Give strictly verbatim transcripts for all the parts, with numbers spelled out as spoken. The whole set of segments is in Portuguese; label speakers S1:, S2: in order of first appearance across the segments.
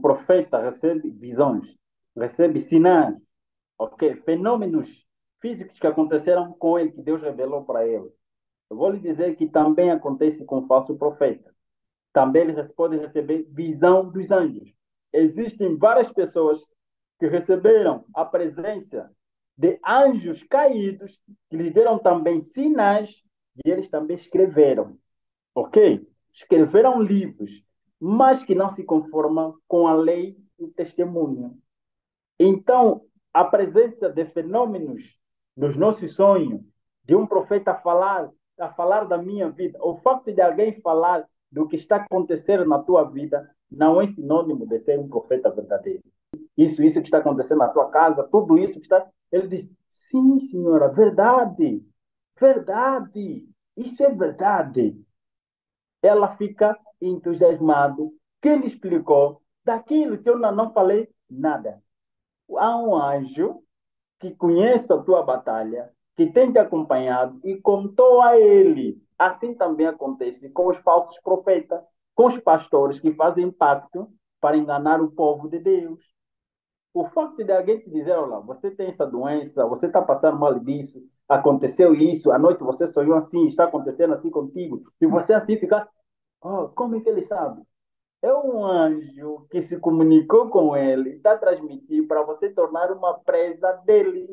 S1: profeta recebe visões, recebe sinais, ok? Fenômenos físicos que aconteceram com ele, que Deus revelou para ele. Eu vou lhe dizer que também acontece com o falso profeta. Também eles podem receber visão dos anjos. Existem várias pessoas que receberam a presença de anjos caídos, que lhes deram também sinais, e eles também escreveram, ok? Escreveram livros, mas que não se conformam com a lei e o testemunho. Então, a presença de fenômenos nos nossos sonhos, de um profeta falar, a falar da minha vida, o facto de alguém falar do que está acontecendo na tua vida, não é sinônimo de ser um profeta verdadeiro. Isso, isso que está acontecendo na tua casa, tudo isso que está. Ele diz: sim, senhora, verdade, verdade, isso é verdade. Ela fica entusiasmada. Quem lhe explicou daquilo? Se eu não, não falei nada. Há um anjo que conhece a tua batalha, que tem te acompanhado e contou a ele. Assim também acontece com os falsos profetas, com os pastores que fazem pacto para enganar o povo de Deus. O facto de alguém te dizer: olha, você tem essa doença, você está passando mal disso, aconteceu isso, à noite você sonhou assim, está acontecendo assim contigo, e você assim fica: oh, como é que ele sabe? É um anjo que se comunicou com ele, está transmitindo para você tornar uma presa dele.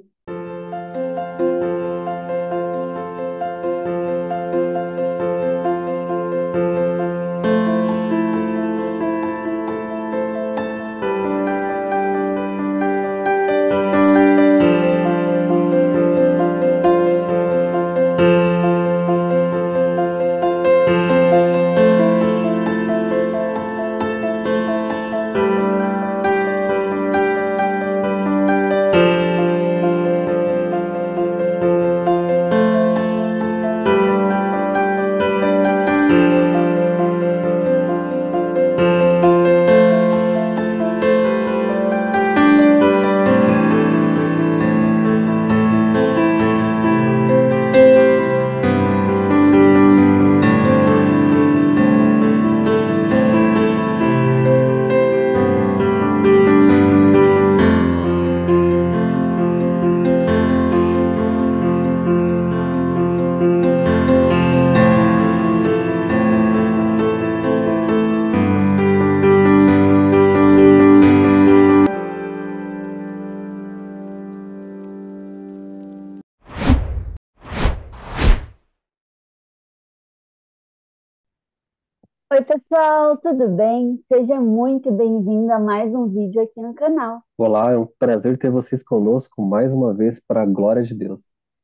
S2: Oi, pessoal, tudo bem? Seja muito bem-vindo a mais um vídeo aqui no canal.
S3: Olá, é um prazer ter vocês conosco mais uma vez para a glória de Deus.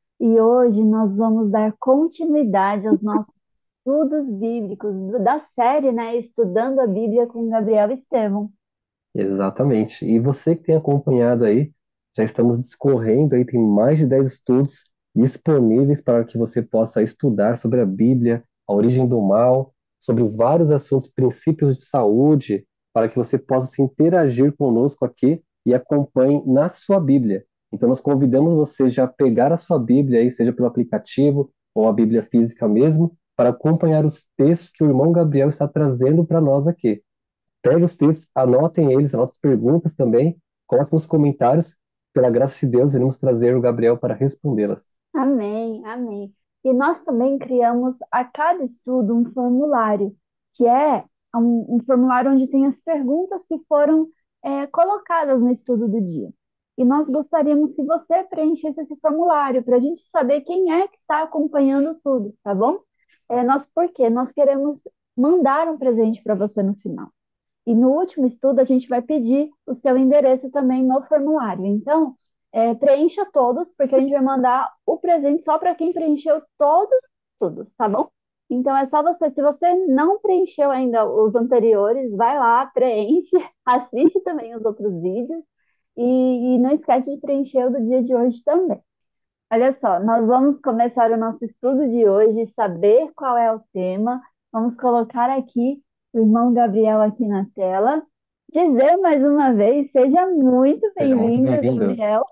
S2: E hoje nós vamos dar continuidade aos nossos estudos bíblicos da série, né? Estudando a Bíblia com Gabriel Estevão.
S3: Exatamente. E você que tem acompanhado aí, já estamos discorrendo aí, tem mais de dez estudos disponíveis para que você possa estudar sobre a Bíblia, a origem do mal, sobre vários assuntos, princípios de saúde, para que você possa se interagir conosco aqui e acompanhe na sua Bíblia. Então nós convidamos você já a pegar a sua Bíblia aí, seja pelo aplicativo ou a Bíblia física mesmo, para acompanhar os textos que o irmão Gabriel está trazendo para nós aqui. Pegue os textos, anotem eles, anotem as perguntas também, coloque nos comentários. Pela graça de Deus, iremos trazer o Gabriel para respondê-las.
S2: Amém, amém. E nós também criamos a cada estudo um formulário, que é um, um formulário onde tem as perguntas que foram é, colocadas no estudo do dia. E nós gostaríamos que você preenchesse esse formulário para a gente saber quem é que está acompanhando tudo, tá bom? É, nós, por quê? Nós queremos mandar um presente para você no final. E no último estudo, a gente vai pedir o seu endereço também no formulário. Então, é, preencha todos, porque a gente vai mandar o presente só para quem preencheu todos, tudo, tá bom? Então, é só você. Se você não preencheu ainda os anteriores, vai lá, preenche, assiste também os outros vídeos e, e não esquece de preencher o do dia de hoje também. Olha só, nós vamos começar o nosso estudo de hoje, saber qual é o tema. Vamos colocar aqui o irmão Gabriel aqui na tela. Dizer mais uma vez, seja muito
S3: Seja muito
S2: bem-vindo,
S3: bem-vindo.
S2: Gabriel.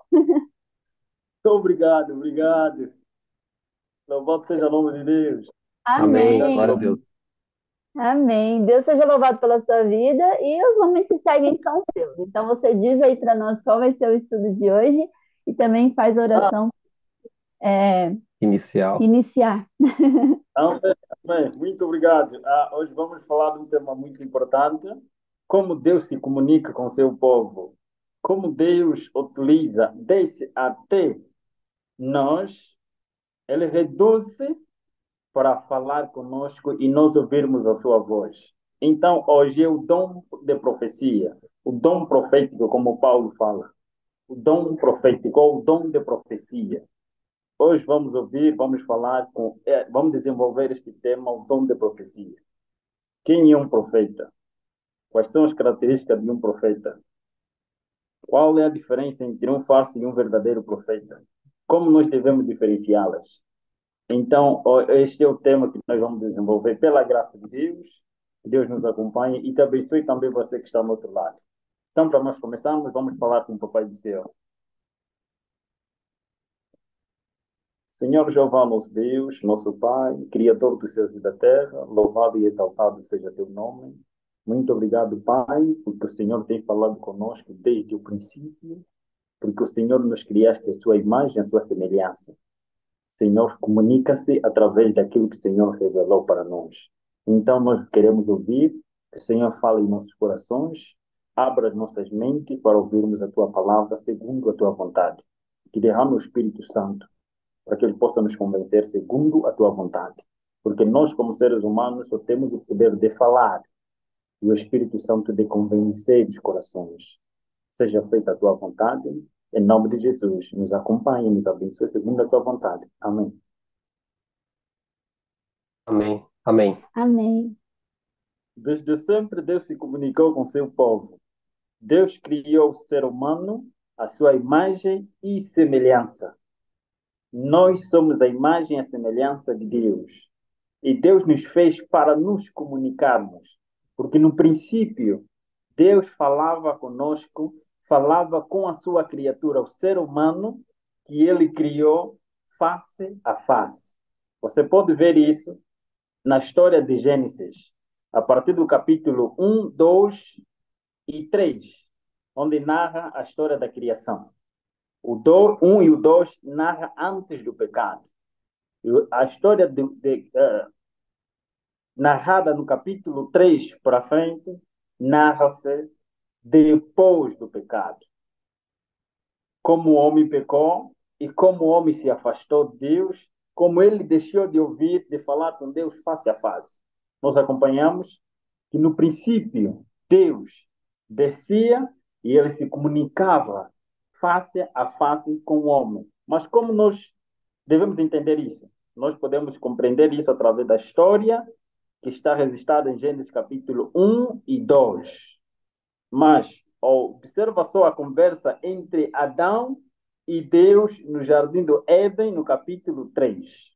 S1: Obrigado, obrigado. Louvado seja o nome de Deus.
S3: Amém.
S1: Obrigado
S3: Glória a
S1: pelo.
S2: Amém,
S3: Deus.
S2: Amém. Deus seja louvado pela sua vida e os momentos que seguem são seus. Então você diz aí para nós qual vai ser o estudo de hoje e também faz a
S1: Ah,
S2: oração é,
S3: Inicial.
S2: iniciar.
S1: amém, amém. Muito obrigado. Ah, hoje vamos falar de um tema muito importante: como Deus se comunica com seu povo, como Deus utiliza, desde até nós, ele reduz-se para falar conosco e nós ouvirmos a sua voz. Então, hoje é o dom de profecia, o dom profético, como Paulo fala, o dom profético, ou o dom de profecia. Hoje vamos ouvir, vamos falar, com, é, vamos desenvolver este tema, o dom de profecia. Quem é um profeta? Quais são as características de um profeta? Qual é a diferença entre um falso e um verdadeiro profeta? Como nós devemos diferenciá-las? Então, este é o tema que nós vamos desenvolver pela graça de Deus. Deus nos acompanhe e te abençoe também você que está no outro lado. Então, para nós começarmos, vamos falar com o Papai do Céu. Senhor Jeová, nosso Deus, nosso Pai, Criador dos céus e da terra, louvado e exaltado seja teu nome. Muito obrigado, Pai, porque o Senhor tem falado conosco desde o princípio, porque o Senhor nos criaste a sua imagem, a sua semelhança. Senhor, comunica-se através daquilo que o Senhor revelou para nós. Então, nós queremos ouvir, que o Senhor fale em nossos corações, abra as nossas mentes para ouvirmos a Tua palavra segundo a Tua vontade. Que derrame o Espírito Santo para que Ele possa nos convencer segundo a Tua vontade. Porque nós, como seres humanos, só temos o poder de falar e o Espírito Santo de convencer os corações. Seja feita a Tua vontade, em nome de Jesus. Nos acompanhe, nos abençoe segundo a Tua vontade. Amém.
S3: Amém. Amém.
S2: Amém.
S1: Desde sempre, Deus se comunicou com seu povo. Deus criou o ser humano à sua imagem e semelhança. Nós somos a imagem e a semelhança de Deus. E Deus nos fez para nos comunicarmos. Porque no princípio, Deus falava conosco, falava com a sua criatura, o ser humano, que ele criou face a face. Você pode ver isso na história de Gênesis, a partir do capítulo um, dois e três, onde narra a história da criação. O um e o dois narra antes do pecado. A história de, de, uh, narrada no capítulo três para frente, narra-se depois do pecado. Como o homem pecou e como o homem se afastou de Deus, como ele deixou de ouvir, de falar com Deus face a face. Nós acompanhamos que no princípio Deus descia e ele se comunicava face a face com o homem. Mas como nós devemos entender isso? Nós podemos compreender isso através da história que está registrada em Gênesis capítulo um e dois. Mas observa só a conversa entre Adão e Deus no jardim do Éden, no capítulo três.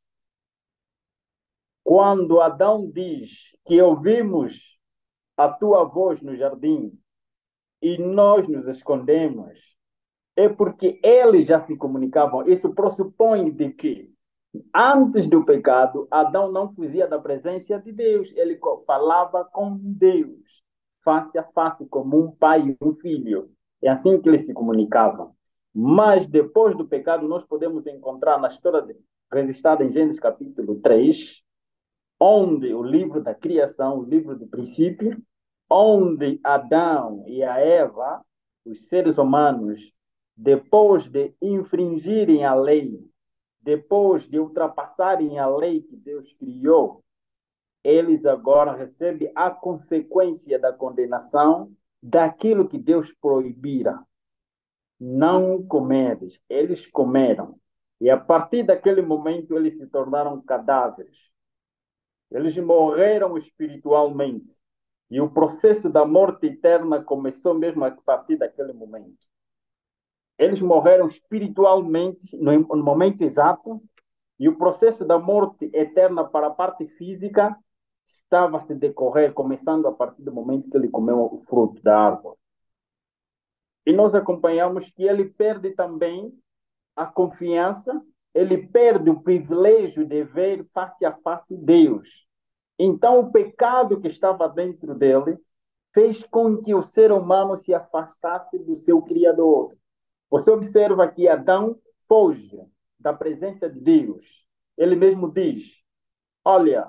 S1: Quando Adão diz que ouvimos a tua voz no jardim e nós nos escondemos, é porque eles já se comunicavam. Isso pressupõe de que antes do pecado, Adão não fugia da presença de Deus. Ele falava com Deus, face a face, como um pai e um filho. É assim que eles se comunicavam. Mas depois do pecado, nós podemos encontrar na história registrada em Gênesis capítulo três, onde o livro da criação, o livro do princípio, onde Adão e a Eva, os seres humanos, depois de infringirem a lei, depois de ultrapassarem a lei que Deus criou, eles agora recebem a consequência da condenação daquilo que Deus proibira. Não comeres. Eles comeram. E a partir daquele momento, eles se tornaram cadáveres. Eles morreram espiritualmente. E o processo da morte eterna começou mesmo a partir daquele momento. Eles morreram espiritualmente no, no momento exato, e o processo da morte eterna para a parte física estava a se decorrer, começando a partir do momento que ele comeu o fruto da árvore. E nós acompanhamos que ele perde também a confiança, ele perde o privilégio de ver face a face Deus. Então, o pecado que estava dentro dele fez com que o ser humano se afastasse do seu Criador. Você observa que Adão foge da presença de Deus. Ele mesmo diz: Olha,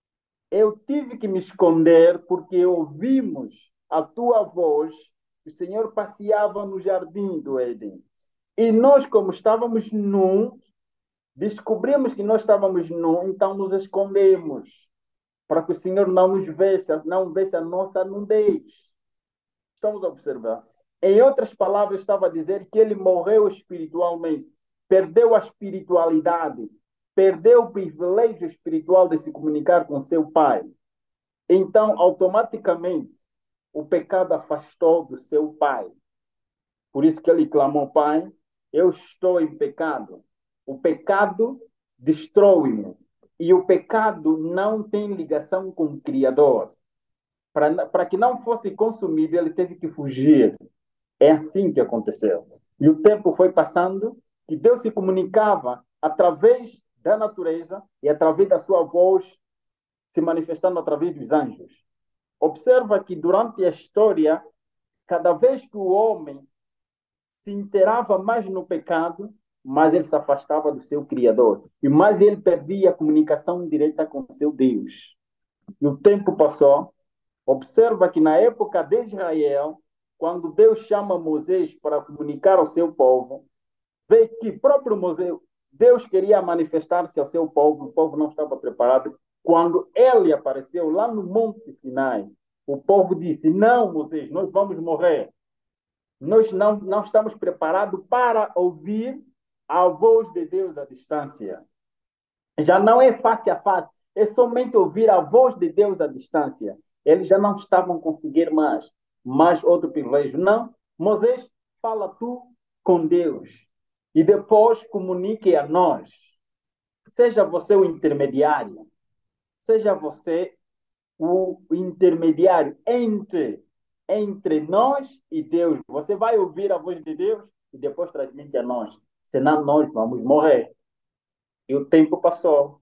S1: eu tive que me esconder porque ouvimos a tua voz. O Senhor passeava no jardim do Éden. E nós, como estávamos nus, descobrimos que nós estávamos nus, então nos escondemos, para que o Senhor não nos vesse, não vesse a nossa nudez. Estamos a observar. Em outras palavras, estava a dizer que ele morreu espiritualmente, perdeu a espiritualidade, perdeu o privilégio espiritual de se comunicar com seu Pai. Então, automaticamente, o pecado afastou do seu Pai. Por isso que ele clamou: Pai, eu estou em pecado. O pecado destrói-me. E o pecado não tem ligação com o Criador. Para, para que não fosse consumido, ele teve que fugir. É assim que aconteceu. E o tempo foi passando e Deus se comunicava através da natureza e através da sua voz, se manifestando através dos anjos. Observa que durante a história, cada vez que o homem se inteirava mais no pecado, mais ele se afastava do seu Criador. E mais ele perdia a comunicação direta com seu Deus. E o tempo passou. Observa que na época de Israel, quando Deus chama Moisés para comunicar ao seu povo, vê que próprio Moisés, Deus queria manifestar-se ao seu povo, o povo não estava preparado. Quando ele apareceu lá no Monte Sinai, o povo disse: Não, Moisés, nós vamos morrer. Nós não, não estamos preparados para ouvir a voz de Deus à distância. Já não é face a face, é somente ouvir a voz de Deus à distância. Eles já não estavam conseguindo mais, mais outro privilégio. Não, Moisés, fala tu com Deus e depois comunique a nós. Seja você o intermediário, seja você o intermediário entre, entre nós e Deus. Você vai ouvir a voz de Deus e depois transmite a nós. Senão nós vamos morrer. E o tempo passou.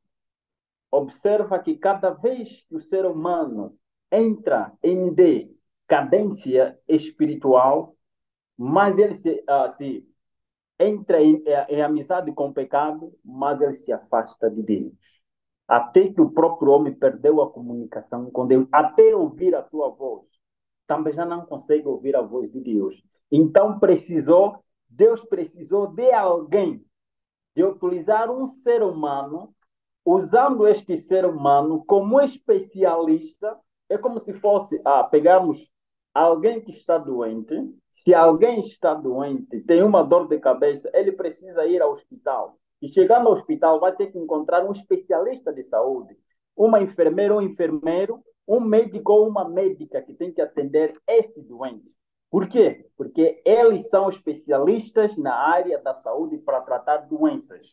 S1: Observa que cada vez que o ser humano entra em decadência espiritual, mais ele se, uh, se entra em, em amizade com o pecado, mais ele se afasta de Deus. Até que o próprio homem perdeu a comunicação com Deus, até ouvir a sua voz, também já não consegue ouvir a voz de Deus. Então precisou, Deus precisou de alguém, de utilizar um ser humano, usando este ser humano como especialista. É como se fosse ah, pegarmos alguém que está doente. Se alguém está doente, tem uma dor de cabeça, ele precisa ir ao hospital. E chegando no hospital, vai ter que encontrar um especialista de saúde, uma enfermeira ou um enfermeiro, um médico ou uma médica que tem que atender este doente. Por quê? Porque eles são especialistas na área da saúde para tratar doenças.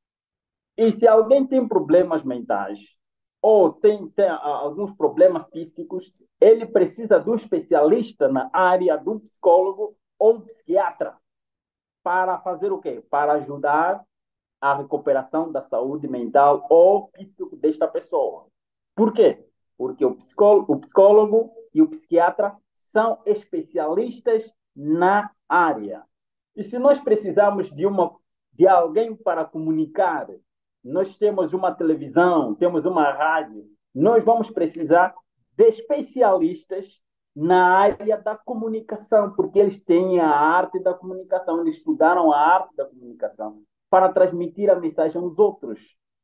S1: E se alguém tem problemas mentais ou tem, tem uh, alguns problemas psíquicos, ele precisa de um especialista na área, de um psicólogo ou um psiquiatra para fazer o quê? Para ajudar a recuperação da saúde mental ou psíquico desta pessoa. Por quê? Porque o psicólogo, o psicólogo e o psiquiatra são especialistas na área. E se nós precisarmos de, uma, de alguém para comunicar, nós temos uma televisão, temos uma rádio, nós vamos precisar de especialistas na área da comunicação, porque eles têm a arte da comunicação, eles estudaram a arte da comunicação para transmitir a mensagem aos outros.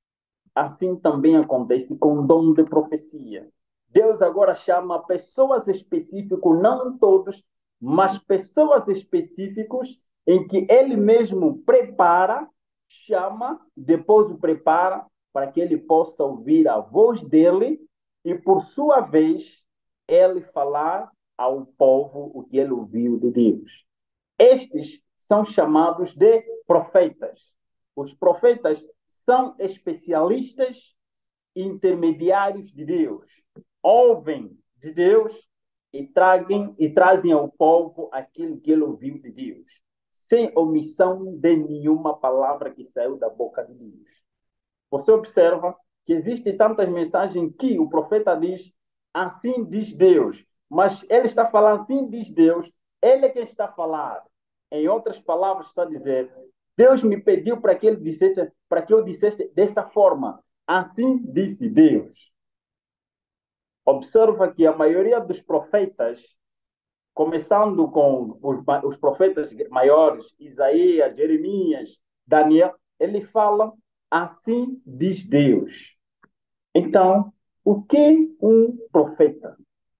S1: Assim também acontece com o dom de profecia. Deus agora chama pessoas específicas, não todos, mas pessoas específicas em que ele mesmo prepara, chama, depois o prepara para que ele possa ouvir a voz dele e, por sua vez, ele falar ao povo o que ele ouviu de Deus. Estes são chamados de profetas. Os profetas são especialistas intermediários de Deus. Ouvem de Deus e, tragem, e trazem ao povo aquilo que ele ouviu de Deus, sem omissão de nenhuma palavra que saiu da boca de Deus. Você observa que existem tantas mensagens que o profeta diz, assim diz Deus. Mas ele está falando, assim diz Deus, ele é quem está a falar. Em outras palavras, está a dizer, Deus me pediu para que ele dissesse, para que eu dissesse desta forma. Assim disse Deus. Observa que a maioria dos profetas, começando com os, os profetas maiores, Isaías, Jeremias, Daniel, ele fala, assim diz Deus. Então, o que um profeta?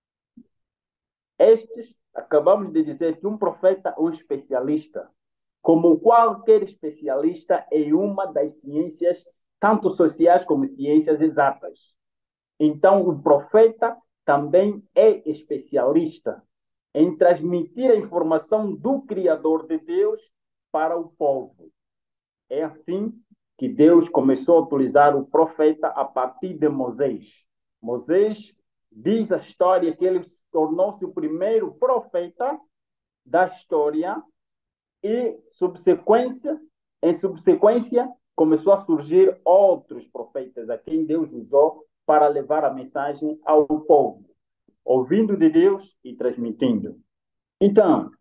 S1: Estes, acabamos de dizer que um profeta é um especialista, como qualquer especialista em uma das ciências, tanto sociais como ciências exatas. Então, o profeta também é especialista em transmitir a informação do Criador de Deus para o povo. É assim que Deus começou a utilizar o profeta a partir de Moisés. Moisés diz a história que ele tornou-se o primeiro profeta da história e, subsequência, em subsequência, começou a surgir outros profetas a quem Deus usou para levar a mensagem ao povo, ouvindo de Deus e transmitindo. Então,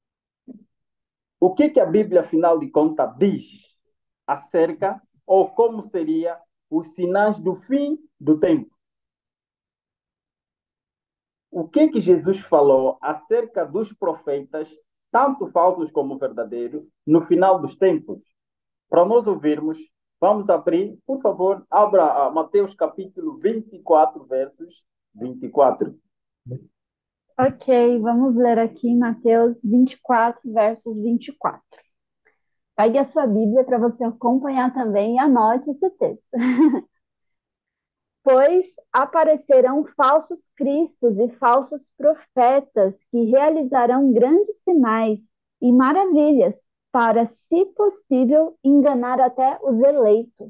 S1: o que, que a Bíblia, afinal de contas, diz acerca ou como seria os sinais do fim do tempo? O que, que Jesus falou acerca dos profetas, tanto falsos como verdadeiros, no final dos tempos? Para nós ouvirmos, vamos abrir, por favor, abra Mateus capítulo vinte e quatro, versos vinte e quatro.
S2: Ok, vamos ler aqui Mateus vinte e quatro, versos vinte e quatro. Pegue a sua Bíblia para você acompanhar também e anote esse texto. Pois aparecerão falsos cristos e falsos profetas que realizarão grandes sinais e maravilhas para, se possível, enganar até os eleitos.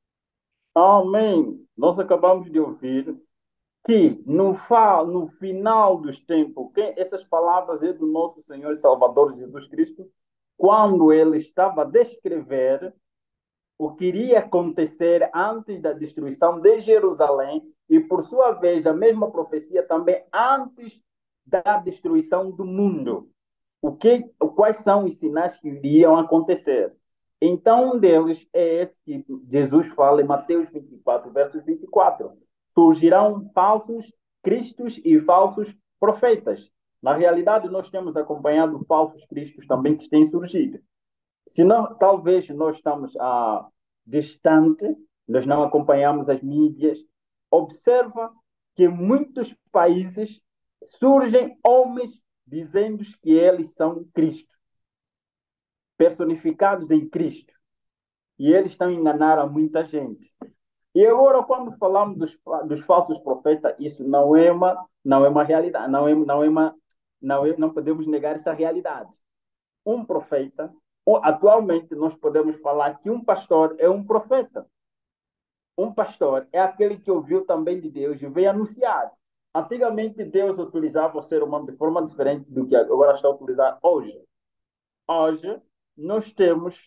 S1: Amém. Nós acabamos de ouvir que no, fa, no final dos tempos, que essas palavras é do nosso Senhor e Salvador Jesus Cristo, quando ele estava a descrever o que iria acontecer antes da destruição de Jerusalém e, por sua vez, a mesma profecia também antes da destruição do mundo. O que, quais são os sinais que iriam acontecer? Então, um deles é esse que Jesus fala em Mateus vinte e quatro, versos vinte e quatro. Surgirão falsos cristos e falsos profetas. Na realidade, nós temos acompanhado falsos cristos também que têm surgido. Se não, talvez nós estamos ah, distante, nós não acompanhamos as mídias. Observa que em muitos países surgem homens dizendo que eles são Cristo, personificados em Cristo. E eles estão a enganar a muita gente. E agora, quando falamos dos, dos falsos profetas, isso não é uma, não é uma realidade, não é, não é uma, não, é, não podemos negar esta realidade. Um profeta, atualmente nós podemos falar que um pastor é um profeta. Um pastor é aquele que ouviu também de Deus e veio anunciar. Antigamente Deus utilizava o ser humano de forma diferente do que agora está a utilizar hoje. Hoje nós temos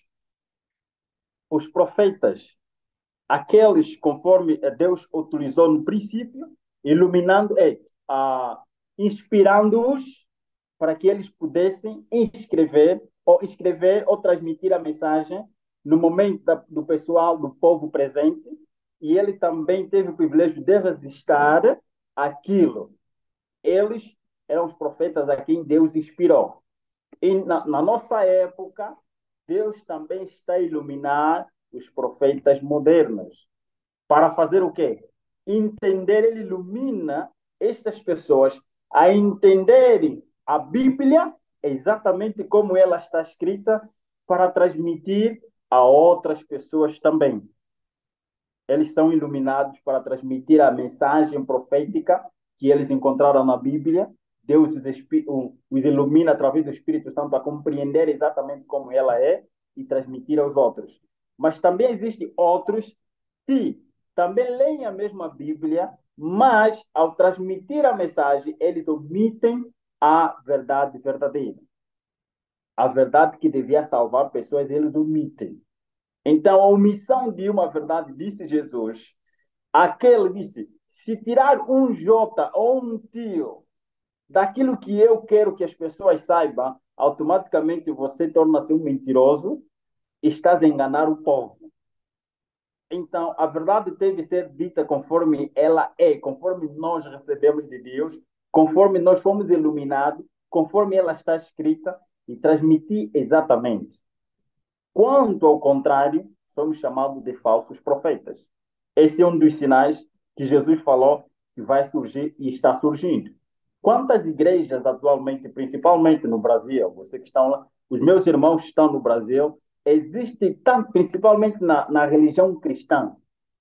S1: os profetas, aqueles conforme Deus utilizou no princípio, iluminando, é, ah, inspirando-os para que eles pudessem escrever ou escrever ou transmitir a mensagem no momento da, do pessoal, do povo presente, e ele também teve o privilégio de resistir aquilo. Eles eram os profetas a quem Deus inspirou. E na, na nossa época, Deus também está a iluminar os profetas modernos. Para fazer o quê? Entender, ele ilumina estas pessoas a entenderem a Bíblia exatamente como ela está escrita para transmitir a outras pessoas também. Eles são iluminados para transmitir a mensagem profética que eles encontraram na Bíblia. Deus os, os ilumina através do Espírito Santo a compreender exatamente como ela é e transmitir aos outros. Mas também existem outros que também leem a mesma Bíblia, mas ao transmitir a mensagem, eles omitem a verdade verdadeira. A verdade que devia salvar pessoas, eles omitem. Então, a omissão de uma verdade, disse Jesus, Aquele disse: se tirar um J ou um tio daquilo que eu quero que as pessoas saibam, automaticamente você torna-se um mentiroso e estás a enganar o povo. Então, a verdade deve ser dita conforme ela é, conforme nós recebemos de Deus, conforme nós fomos iluminados, conforme ela está escrita e transmitir exatamente. Quanto ao contrário, somos chamados de falsos profetas. Esse é um dos sinais que Jesus falou que vai surgir e está surgindo. Quantas igrejas atualmente, principalmente no Brasil, você que estão lá, os meus irmãos estão no Brasil, existe tanto, principalmente na, na religião cristã.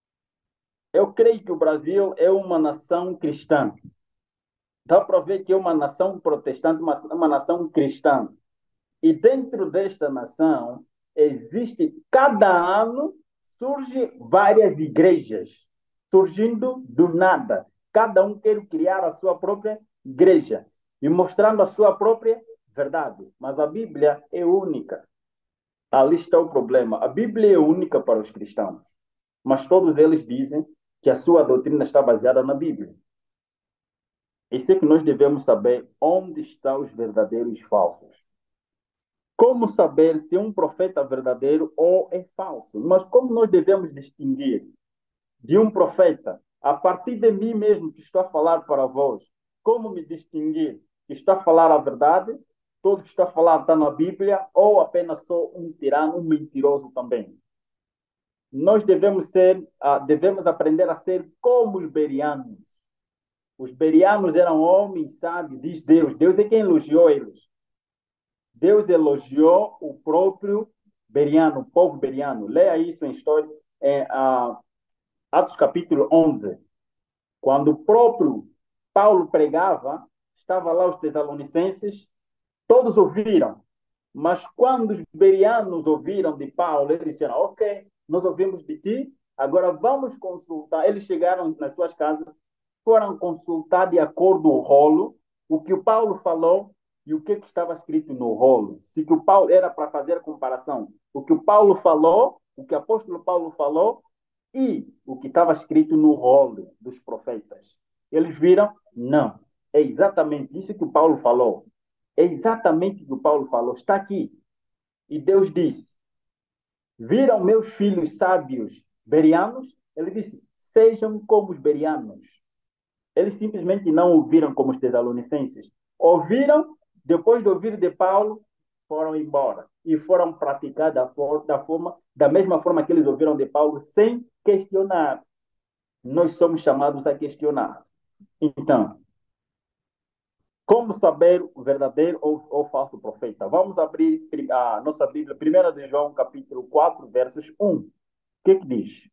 S1: Eu creio que o Brasil é uma nação cristã. Dá para ver que é uma nação protestante, uma, uma nação cristã. E dentro desta nação, existe, cada ano, surge várias igrejas, surgindo do nada. Cada um quer criar a sua própria igreja e mostrando a sua própria verdade. Mas a Bíblia é única. Ali está o problema. A Bíblia é única para os cristãos, mas todos eles dizem que a sua doutrina está baseada na Bíblia. Isso é que nós devemos saber onde estão os verdadeiros e falsos. Como saber se um profeta é verdadeiro ou é falso? Mas como nós devemos distinguir de um profeta a partir de mim mesmo que estou a falar para vós? Como me distinguir que está a falar a verdade, tudo que está a falar está na Bíblia, ou apenas sou um tirano, um mentiroso também? Nós devemos ser, uh, devemos aprender a ser como os berianos. Os berianos eram homens sábios, diz Deus. Deus é quem elogiou eles. Deus elogiou o próprio beriano, o povo beriano. Leia isso em história, em uh, Atos capítulo onze. Quando o próprio Paulo pregava, estava lá os tessalonicenses, todos ouviram. Mas quando os berianos ouviram de Paulo, eles disseram: ok, nós ouvimos de ti, agora vamos consultar. Eles chegaram nas suas casas, foram consultar de acordo com o rolo, o que o Paulo falou e o que, que estava escrito no rolo. Se que o Paulo era para fazer comparação, o que o Paulo falou, o que o apóstolo Paulo falou e o que estava escrito no rolo dos profetas. Eles viram: não, é exatamente isso que o Paulo falou. É exatamente o que o Paulo falou, está aqui. E Deus disse: viram meus filhos sábios berianos? Ele disse: sejam como os berianos. Eles simplesmente não ouviram como os tessalonicenses. Ouviram, depois de ouvir de Paulo, foram embora. E foram praticar da, for da, forma, da mesma forma que eles ouviram de Paulo, sem questionar. Nós somos chamados a questionar. Então, como saber o verdadeiro ou, ou falso profeta? Vamos abrir a nossa Bíblia, primeira de João, capítulo quatro, versos um. O que que diz?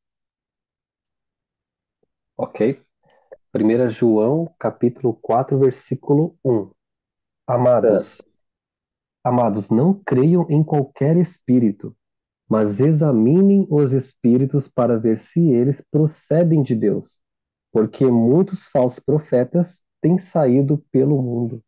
S3: Ok. primeira João, capítulo quatro, versículo um. Amados,
S1: Certo.
S3: amados, não creiam em qualquer espírito, mas examinem os espíritos para ver se eles procedem de Deus, porque muitos falsos profetas têm saído pelo mundo.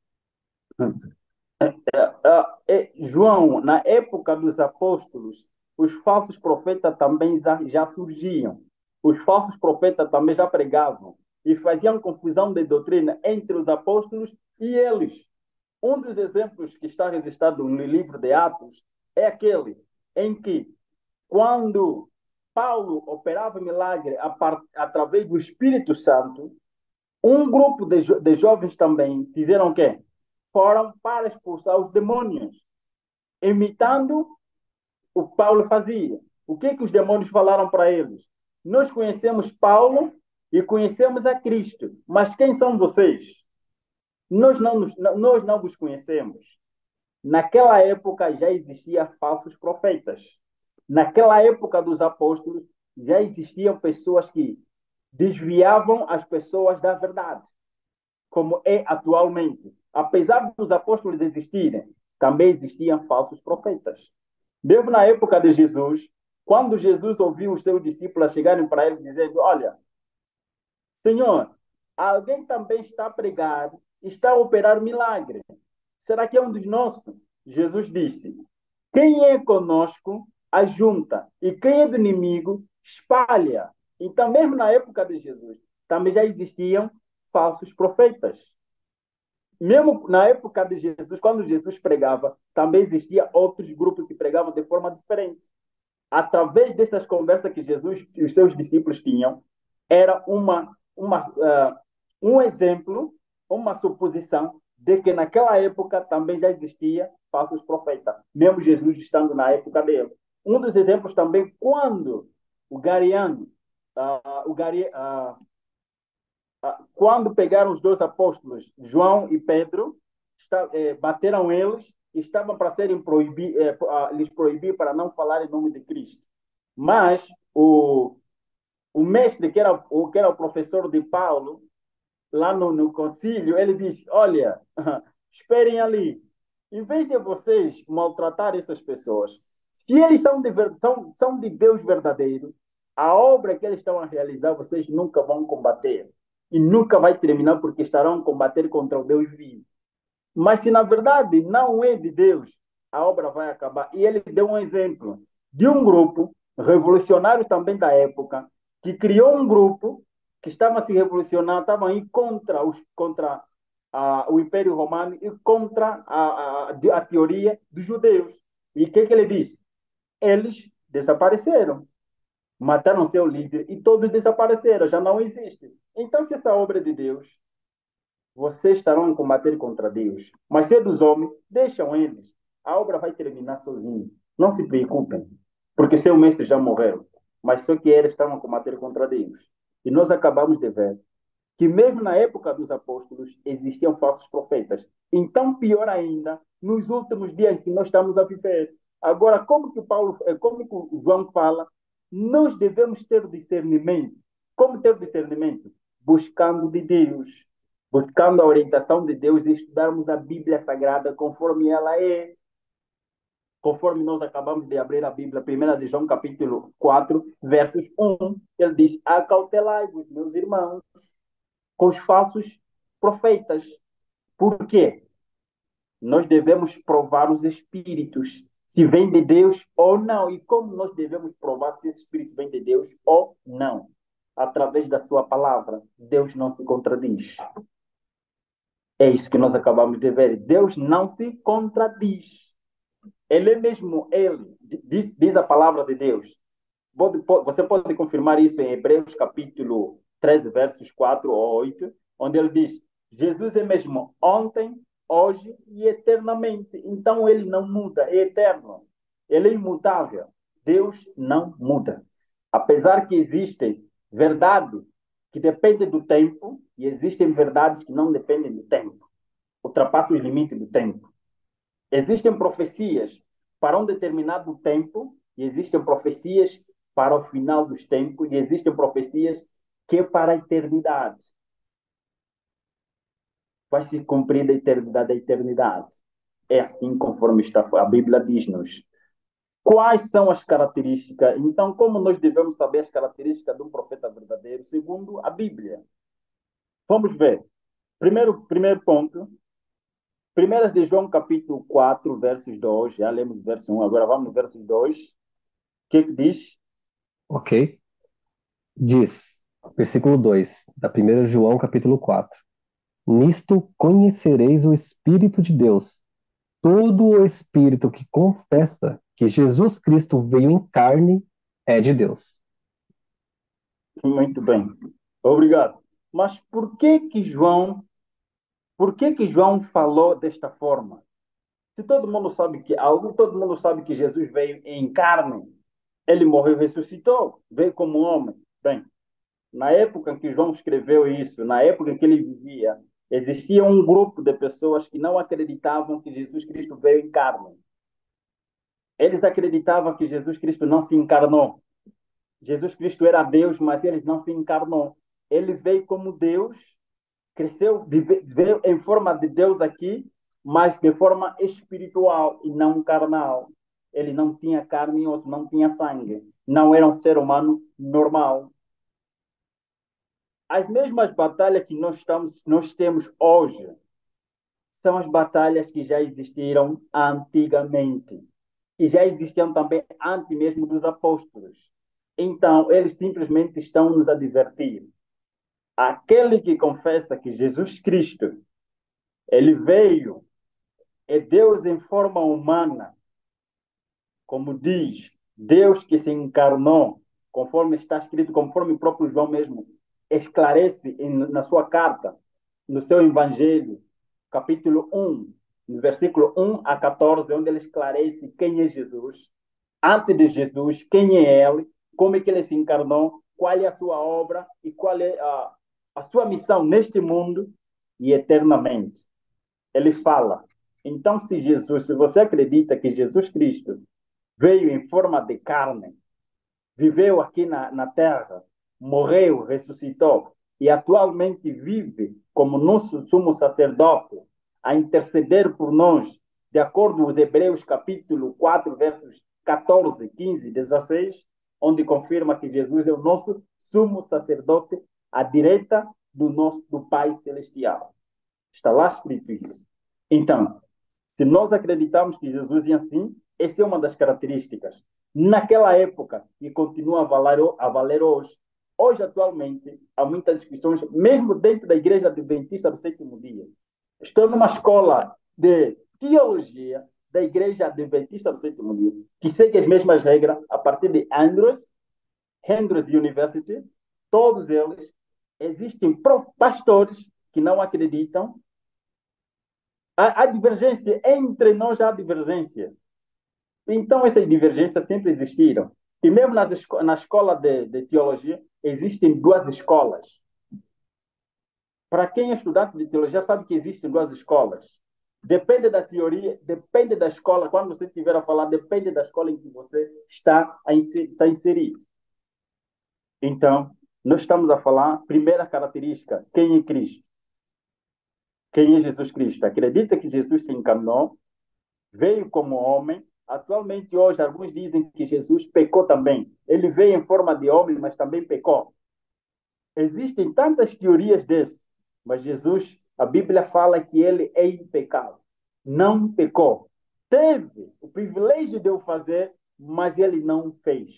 S1: É, João, na época dos apóstolos, os falsos profetas também já, já surgiam. Os falsos profetas também já pregavam e faziam confusão de doutrina entre os apóstolos e eles. Um dos exemplos que está registrado no livro de Atos é aquele em que, quando Paulo operava milagre a part... através do Espírito Santo, um grupo de, jo... de jovens também fizeram o quê? Foram para expulsar os demônios, imitando o que Paulo fazia. O que, que os demônios falaram para eles? Nós conhecemos Paulo e conhecemos a Cristo, mas quem são vocês? Nós não, nos, nós não vos conhecemos. Naquela época já existiam falsos profetas. Naquela época dos apóstolos já existiam pessoas que desviavam as pessoas da verdade, como é atualmente. Apesar dos apóstolos existirem, também existiam falsos profetas. Mesmo na época de Jesus, quando Jesus ouviu os seus discípulos chegarem para ele dizendo: olha, Senhor, alguém também está a pregar, está a operar milagre. Será que é um dos nossos? Jesus disse: quem é conosco, ajunta, e quem é do inimigo, espalha. Então, mesmo na época de Jesus, também já existiam falsos profetas. Mesmo na época de Jesus, quando Jesus pregava, também existia outros grupos que pregavam de forma diferente. Através dessas conversas que Jesus e os seus discípulos tinham, era uma, uma, uh, um exemplo, uma suposição de que naquela época também já existia falsos profetas, mesmo Jesus estando na época dele. Um dos exemplos também, quando o Gariano, uh, o Gari, uh, uh, quando pegaram os dois apóstolos, João e Pedro, está, eh, bateram eles e estavam para serem proibidos, eh, uh, lhes proibir para não falar em nome de Cristo. Mas o, o mestre, que era, o, que era o professor de Paulo, lá no, no concílio, ele disse: olha, esperem ali. Em vez de vocês maltratar essas pessoas, se eles são de, são, são de Deus verdadeiro, a obra que eles estão a realizar, vocês nunca vão combater. E nunca vai terminar porque estarão a combater contra o Deus vivo. Mas se na verdade não é de Deus, a obra vai acabar. E ele deu um exemplo de um grupo revolucionário também da época, que criou um grupo que estava se revolucionando, estavam aí contra, os, contra a, o Império Romano e contra a, a, a teoria dos judeus. E o que, que ele disse? Eles desapareceram, mataram seu líder e todos desapareceram, já não existem. Então, se essa obra é de Deus, vocês estarão a combater contra Deus. Mas se é dos homens, deixam eles. A obra vai terminar sozinha. Não se preocupem, porque seu mestre já morreu. Mas só que eles estavam a combater contra Deus. E nós acabamos de ver que mesmo na época dos apóstolos existiam falsos profetas. Então, pior ainda, nos últimos dias que nós estamos a viver. Agora, como que Paulo, como que o João fala, nós devemos ter discernimento. Como ter discernimento? Buscando de Deus, buscando a orientação de Deus e estudarmos a Bíblia Sagrada conforme ela é. Conforme nós acabamos de abrir a Bíblia, primeira de João, capítulo quatro, versos um, ele diz: acautelai-vos, meus irmãos, com os falsos profetas. Por quê? Nós devemos provar os espíritos, se vem de Deus ou não. E como nós devemos provar se esse espírito vem de Deus ou não? Através da sua palavra. Deus não se contradiz. É isso que nós acabamos de ver. Deus não se contradiz. Ele é mesmo ele. Diz, diz a palavra de Deus. Você pode confirmar isso em Hebreus capítulo treze, versos quatro ou oito, onde ele diz: Jesus é mesmo ontem, hoje e eternamente. Então ele não muda, é eterno. Ele é imutável. Deus não muda. Apesar que existem verdades que dependem do tempo e existem verdades que não dependem do tempo. Ultrapassam os limites do tempo. Existem profecias para um determinado tempo e existem profecias para o final dos tempos e existem profecias que é para a eternidade. Vai se cumprir da eternidade da eternidade. É assim conforme está, a Bíblia diz-nos. Quais são as características? Então, como nós devemos saber as características de um profeta verdadeiro, segundo a Bíblia? Vamos ver. Primeiro, primeiro ponto. Primeira de João, capítulo quatro, versos dois. Já lemos o verso um, agora vamos no verso dois. O que, que diz?
S3: Ok. Diz, versículo dois, da primeira João, capítulo quatro. Nisto conhecereis o Espírito de Deus. Todo o Espírito que confessa que Jesus Cristo veio em carne é de Deus.
S1: Muito bem. Obrigado. Mas por que que João, por que que João falou desta forma? Se todo mundo sabe que algo, todo mundo sabe que Jesus veio em carne. Ele morreu e ressuscitou, veio como homem. Bem, na época em que João escreveu isso, na época em que ele vivia, existia um grupo de pessoas que não acreditavam que Jesus Cristo veio em carne. Eles acreditavam que Jesus Cristo não se encarnou. Jesus Cristo era Deus, mas ele não se encarnou. Ele veio como Deus, cresceu, veio em forma de Deus aqui, mas de forma espiritual e não carnal. Ele não tinha carne e osso, não tinha sangue. Não era um ser humano normal. As mesmas batalhas que nós, estamos, nós temos hoje são as batalhas que já existiram antigamente. E já existiam também antes mesmo dos apóstolos. Então, eles simplesmente estão nos advertir. Aquele que confessa que Jesus Cristo, ele veio, é Deus em forma humana, como diz, Deus que se encarnou, conforme está escrito, conforme o próprio João mesmo esclarece em, na sua carta, no seu Evangelho, capítulo um, no versículo um a quatorze, onde ele esclarece quem é Jesus, antes de Jesus, quem é ele, como é que ele se encarnou, qual é a sua obra e qual é a, a sua missão neste mundo e eternamente. Ele fala, então se Jesus, se você acredita que Jesus Cristo veio em forma de carne, viveu aqui na, na terra, morreu, ressuscitou e atualmente vive como nosso sumo sacerdote a interceder por nós, de acordo com os Hebreus capítulo quatro, versos catorze, quinze, dezesseis, onde confirma que Jesus é o nosso sumo sacerdote à direita do nosso do Pai Celestial. Está lá escrito isso. Então, se nós acreditamos que Jesus é assim, essa é uma das características. Naquela época, e continua a valer, a valer hoje, hoje, atualmente, há muitas discussões, mesmo dentro da Igreja Adventista do Sétimo Dia. Estou numa escola de teologia da Igreja Adventista do Sétimo Dia, que segue as mesmas regras a partir de Andrews, Andrews University, todos eles. Existem pastores que não acreditam. Há, há divergência, entre nós há divergência. Então, essas divergências sempre existiram. E mesmo nas esco na escola de, de teologia, existem duas escolas. Para quem é estudante de teologia, sabe que existem duas escolas. Depende da teoria, depende da escola. Quando você estiver a falar, depende da escola em que você está, a inserir, está inserido. Então, nós estamos a falar, primeira característica, quem é Cristo? Quem é Jesus Cristo? Acredita que Jesus se encarnou, veio como homem. Atualmente, hoje, alguns dizem que Jesus pecou também. Ele veio em forma de homem, mas também pecou. Existem tantas teorias desse, mas Jesus, a Bíblia fala que ele é impecável. Não pecou. Teve o privilégio de o fazer, mas ele não fez.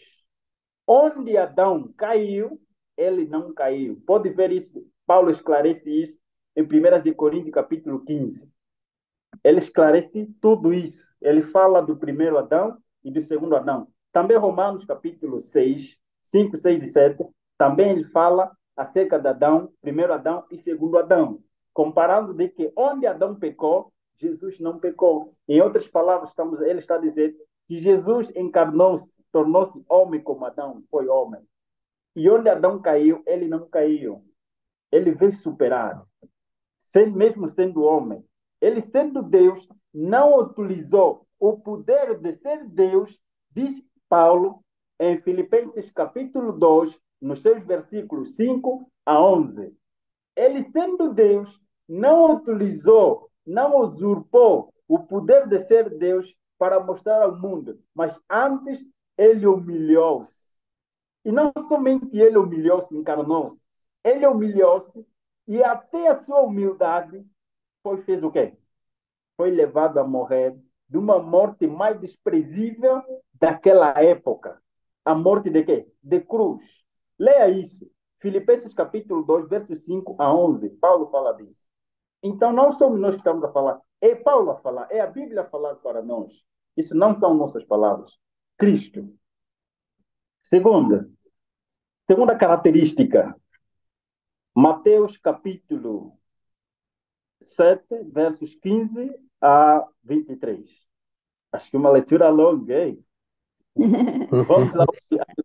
S1: Onde Adão caiu, ele não caiu. Pode ver isso, Paulo esclarece isso em primeira de Coríntios, capítulo quinze. Ele esclarece tudo isso. Ele fala do primeiro Adão e do segundo Adão. Também Romanos, capítulo seis, cinco, seis e sete, também ele fala acerca de Adão, primeiro Adão e segundo Adão, comparando de que onde Adão pecou, Jesus não pecou. Em outras palavras, estamos, ele está a dizer que Jesus encarnou-se, tornou-se homem como Adão foi homem. E onde Adão caiu, ele não caiu. Ele veio superar, mesmo sendo homem. Ele, sendo Deus, não utilizou o poder de ser Deus, diz Paulo, em Filipenses capítulo dois, nos seus versículos cinco a onze. Ele, sendo Deus, não utilizou, não usurpou o poder de ser Deus para mostrar ao mundo, mas antes ele humilhou-se. E não somente ele humilhou-se, encarnou-se, ele humilhou-se e até a sua humildade foi, fez o quê? Foi levado a morrer de uma morte mais desprezível daquela época. A morte de quê? De cruz. Leia isso. Filipenses capítulo dois, versos cinco a onze. Paulo fala disso. Então, não somos nós que estamos a falar. É Paulo a falar. É a Bíblia a falar para nós. Isso não são nossas palavras. Cristo. Segunda. Segunda característica. Mateus capítulo sete, versos quinze a vinte e três. Acho que uma leitura longa, hein? Vamos lá.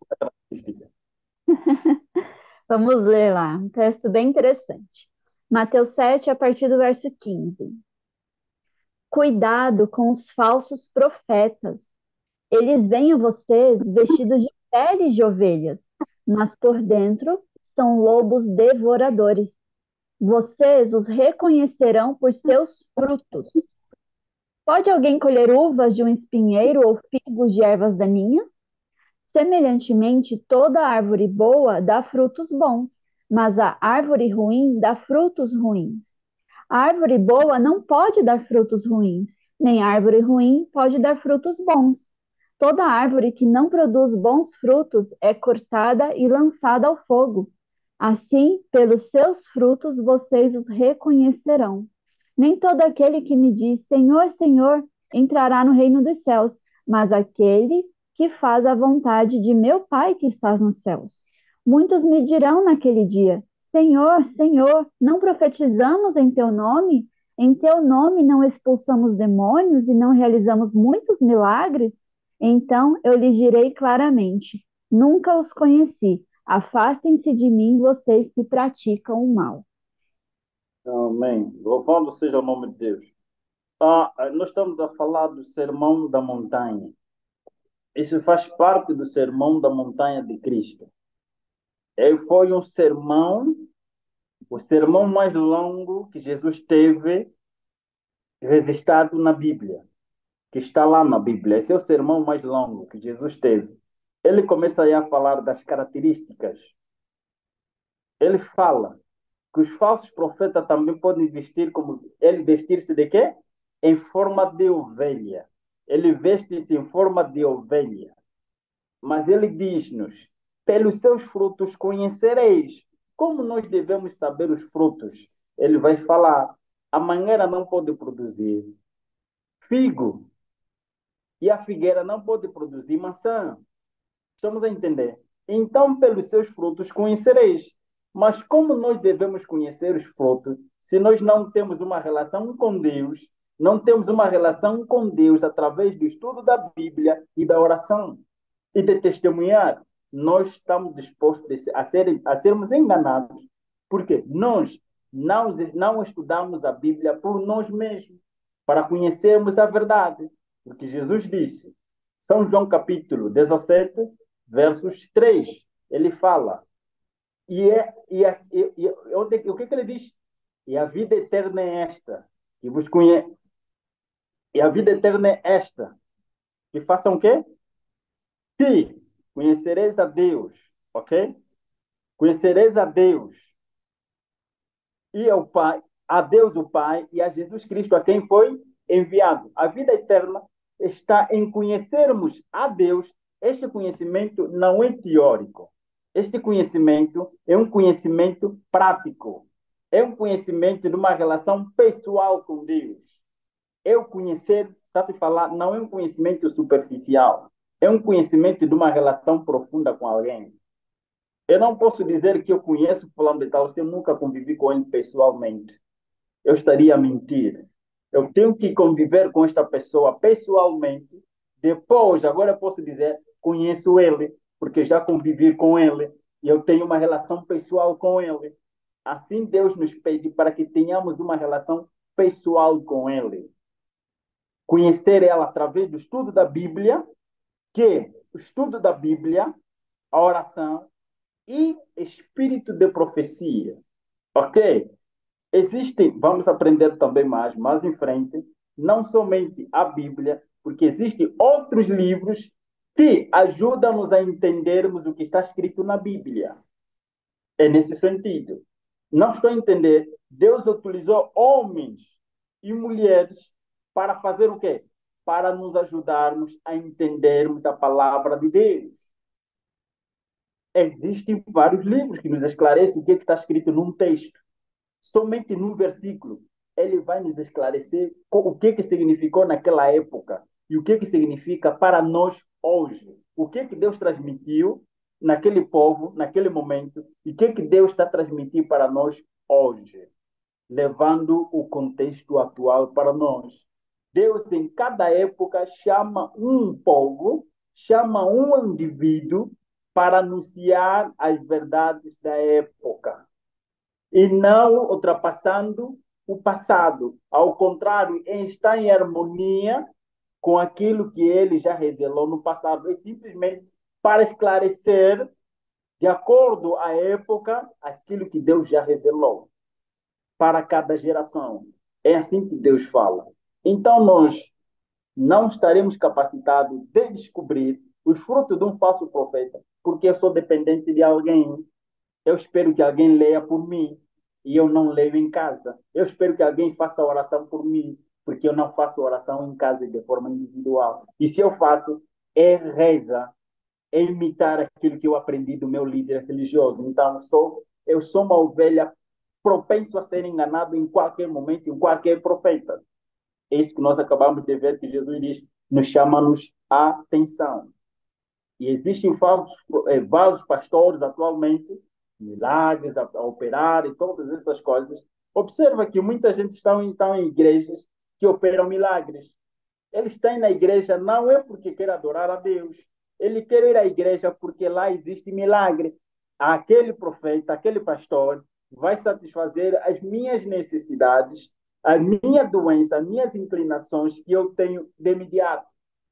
S2: Vamos ler lá, um texto bem interessante. Mateus sete, a partir do verso quinze. Cuidado com os falsos profetas. Eles vêm a vocês vestidos de peles de ovelhas, mas por dentro são lobos devoradores. Vocês os reconhecerão por seus frutos. Pode alguém colher uvas de um espinheiro ou figos de ervas daninhas? Semelhantemente, toda árvore boa dá frutos bons, mas a árvore ruim dá frutos ruins. A árvore boa não pode dar frutos ruins, nem a árvore ruim pode dar frutos bons. Toda árvore que não produz bons frutos é cortada e lançada ao fogo. Assim, pelos seus frutos vocês os reconhecerão. Nem todo aquele que me diz Senhor, Senhor entrará no reino dos céus, mas aquele que faz a vontade de meu Pai que está nos céus. Muitos me dirão naquele dia: Senhor, Senhor, não profetizamos em teu nome? Em teu nome não expulsamos demônios e não realizamos muitos milagres? Então eu lhes direi claramente: nunca os conheci. Afastem-se de mim, vocês que praticam o mal.
S1: Amém. Louvado seja o nome de Deus. Ah, nós estamos a falar do Sermão da Montanha. Isso faz parte do Sermão da Montanha de Cristo. Ele foi um sermão, o sermão mais longo que Jesus teve registrado na Bíblia, que está lá na Bíblia. Esse é o sermão mais longo que Jesus teve. Ele começa aí a falar das características. Ele fala que os falsos profetas também podem vestir como ele vestir-se de quê? Em forma de ovelha. Ele veste-se em forma de ovelha. Mas ele diz-nos: pelos seus frutos conhecereis. Como nós devemos saber os frutos? Ele vai falar: a mangueira não pode produzir figo e a figueira não pode produzir maçã. Estamos a entender? Então, pelos seus frutos conhecereis. Mas como nós devemos conhecer os frutos se nós não temos uma relação com Deus, não temos uma relação com Deus através do estudo da Bíblia e da oração e de testemunhar? Nós estamos dispostos a, ser, a sermos enganados, porque nós não, não estudamos a Bíblia por nós mesmos, para conhecermos a verdade. Porque Jesus disse, São João capítulo dezessete, versos três, ele fala, e, é, e, é, e, e onde, o que, que ele diz? E a vida eterna é esta, que vos conhece. E a vida eterna é esta, que façam o quê? Que conhecereis a Deus, ok? Conhecereis a Deus e ao Pai, a Deus o Pai e a Jesus Cristo, a quem foi enviado. A vida eterna está em conhecermos a Deus. Este conhecimento não é teórico. Este conhecimento é um conhecimento prático. É um conhecimento de uma relação pessoal com Deus. Eu conhecer, está se falar, não é um conhecimento superficial. É um conhecimento de uma relação profunda com alguém. Eu não posso dizer que eu conheço fulano de tal se eu nunca convivi com ele pessoalmente. Eu estaria a mentir. Eu tenho que conviver com esta pessoa pessoalmente. Depois, agora eu posso dizer, conheço ele, porque já convivi com ele e eu tenho uma relação pessoal com ele. Assim Deus nos pede para que tenhamos uma relação pessoal com ele. Conhecer ela através do estudo da Bíblia, que o estudo da Bíblia, a oração e espírito de profecia. Ok? Existe, vamos aprender também mais, mais em frente, não somente a Bíblia, porque existem outros livros que ajudam-nos a entendermos o que está escrito na Bíblia. É nesse sentido. Não estou a entender. Deus utilizou homens e mulheres para fazer o quê? Para nos ajudarmos a entendermos a palavra de Deus. Existem vários livros que nos esclarecem o que está escrito num texto. Somente num versículo, ele vai nos esclarecer o que, que significou naquela época e o que, que significa para nós hoje. O que, que Deus transmitiu naquele povo, naquele momento, e o que, que Deus está transmitindo para nós hoje, levando o contexto atual para nós. Deus, em cada época, chama um povo, chama um indivíduo para anunciar as verdades da época e não ultrapassando o passado. Ao contrário, está em harmonia com aquilo que ele já revelou no passado. É simplesmente para esclarecer, de acordo à época, aquilo que Deus já revelou para cada geração. É assim que Deus fala. Então, nós não estaremos capacitados de descobrir os frutos de um falso profeta, porque eu sou dependente de alguém. Eu espero que alguém leia por mim e eu não leio em casa. Eu espero que alguém faça oração por mim, porque eu não faço oração em casa de forma individual. E se eu faço, é reza, é imitar aquilo que eu aprendi do meu líder religioso. Então, sou, eu sou uma ovelha propenso a ser enganado em qualquer momento, em qualquer profeta. É isso que nós acabamos de ver que Jesus diz, nos chama-nos a atenção. E existem falsos, eh, vários pastores atualmente, milagres a, a operar e todas essas coisas. Observa que muita gente está, então, em igrejas que operam milagres. Eles estão na igreja não é porque quer adorar a Deus. Ele quer ir à igreja porque lá existe milagre. Aquele profeta, aquele pastor vai satisfazer as minhas necessidades, a minha doença, as minhas inclinações que eu tenho de imediato.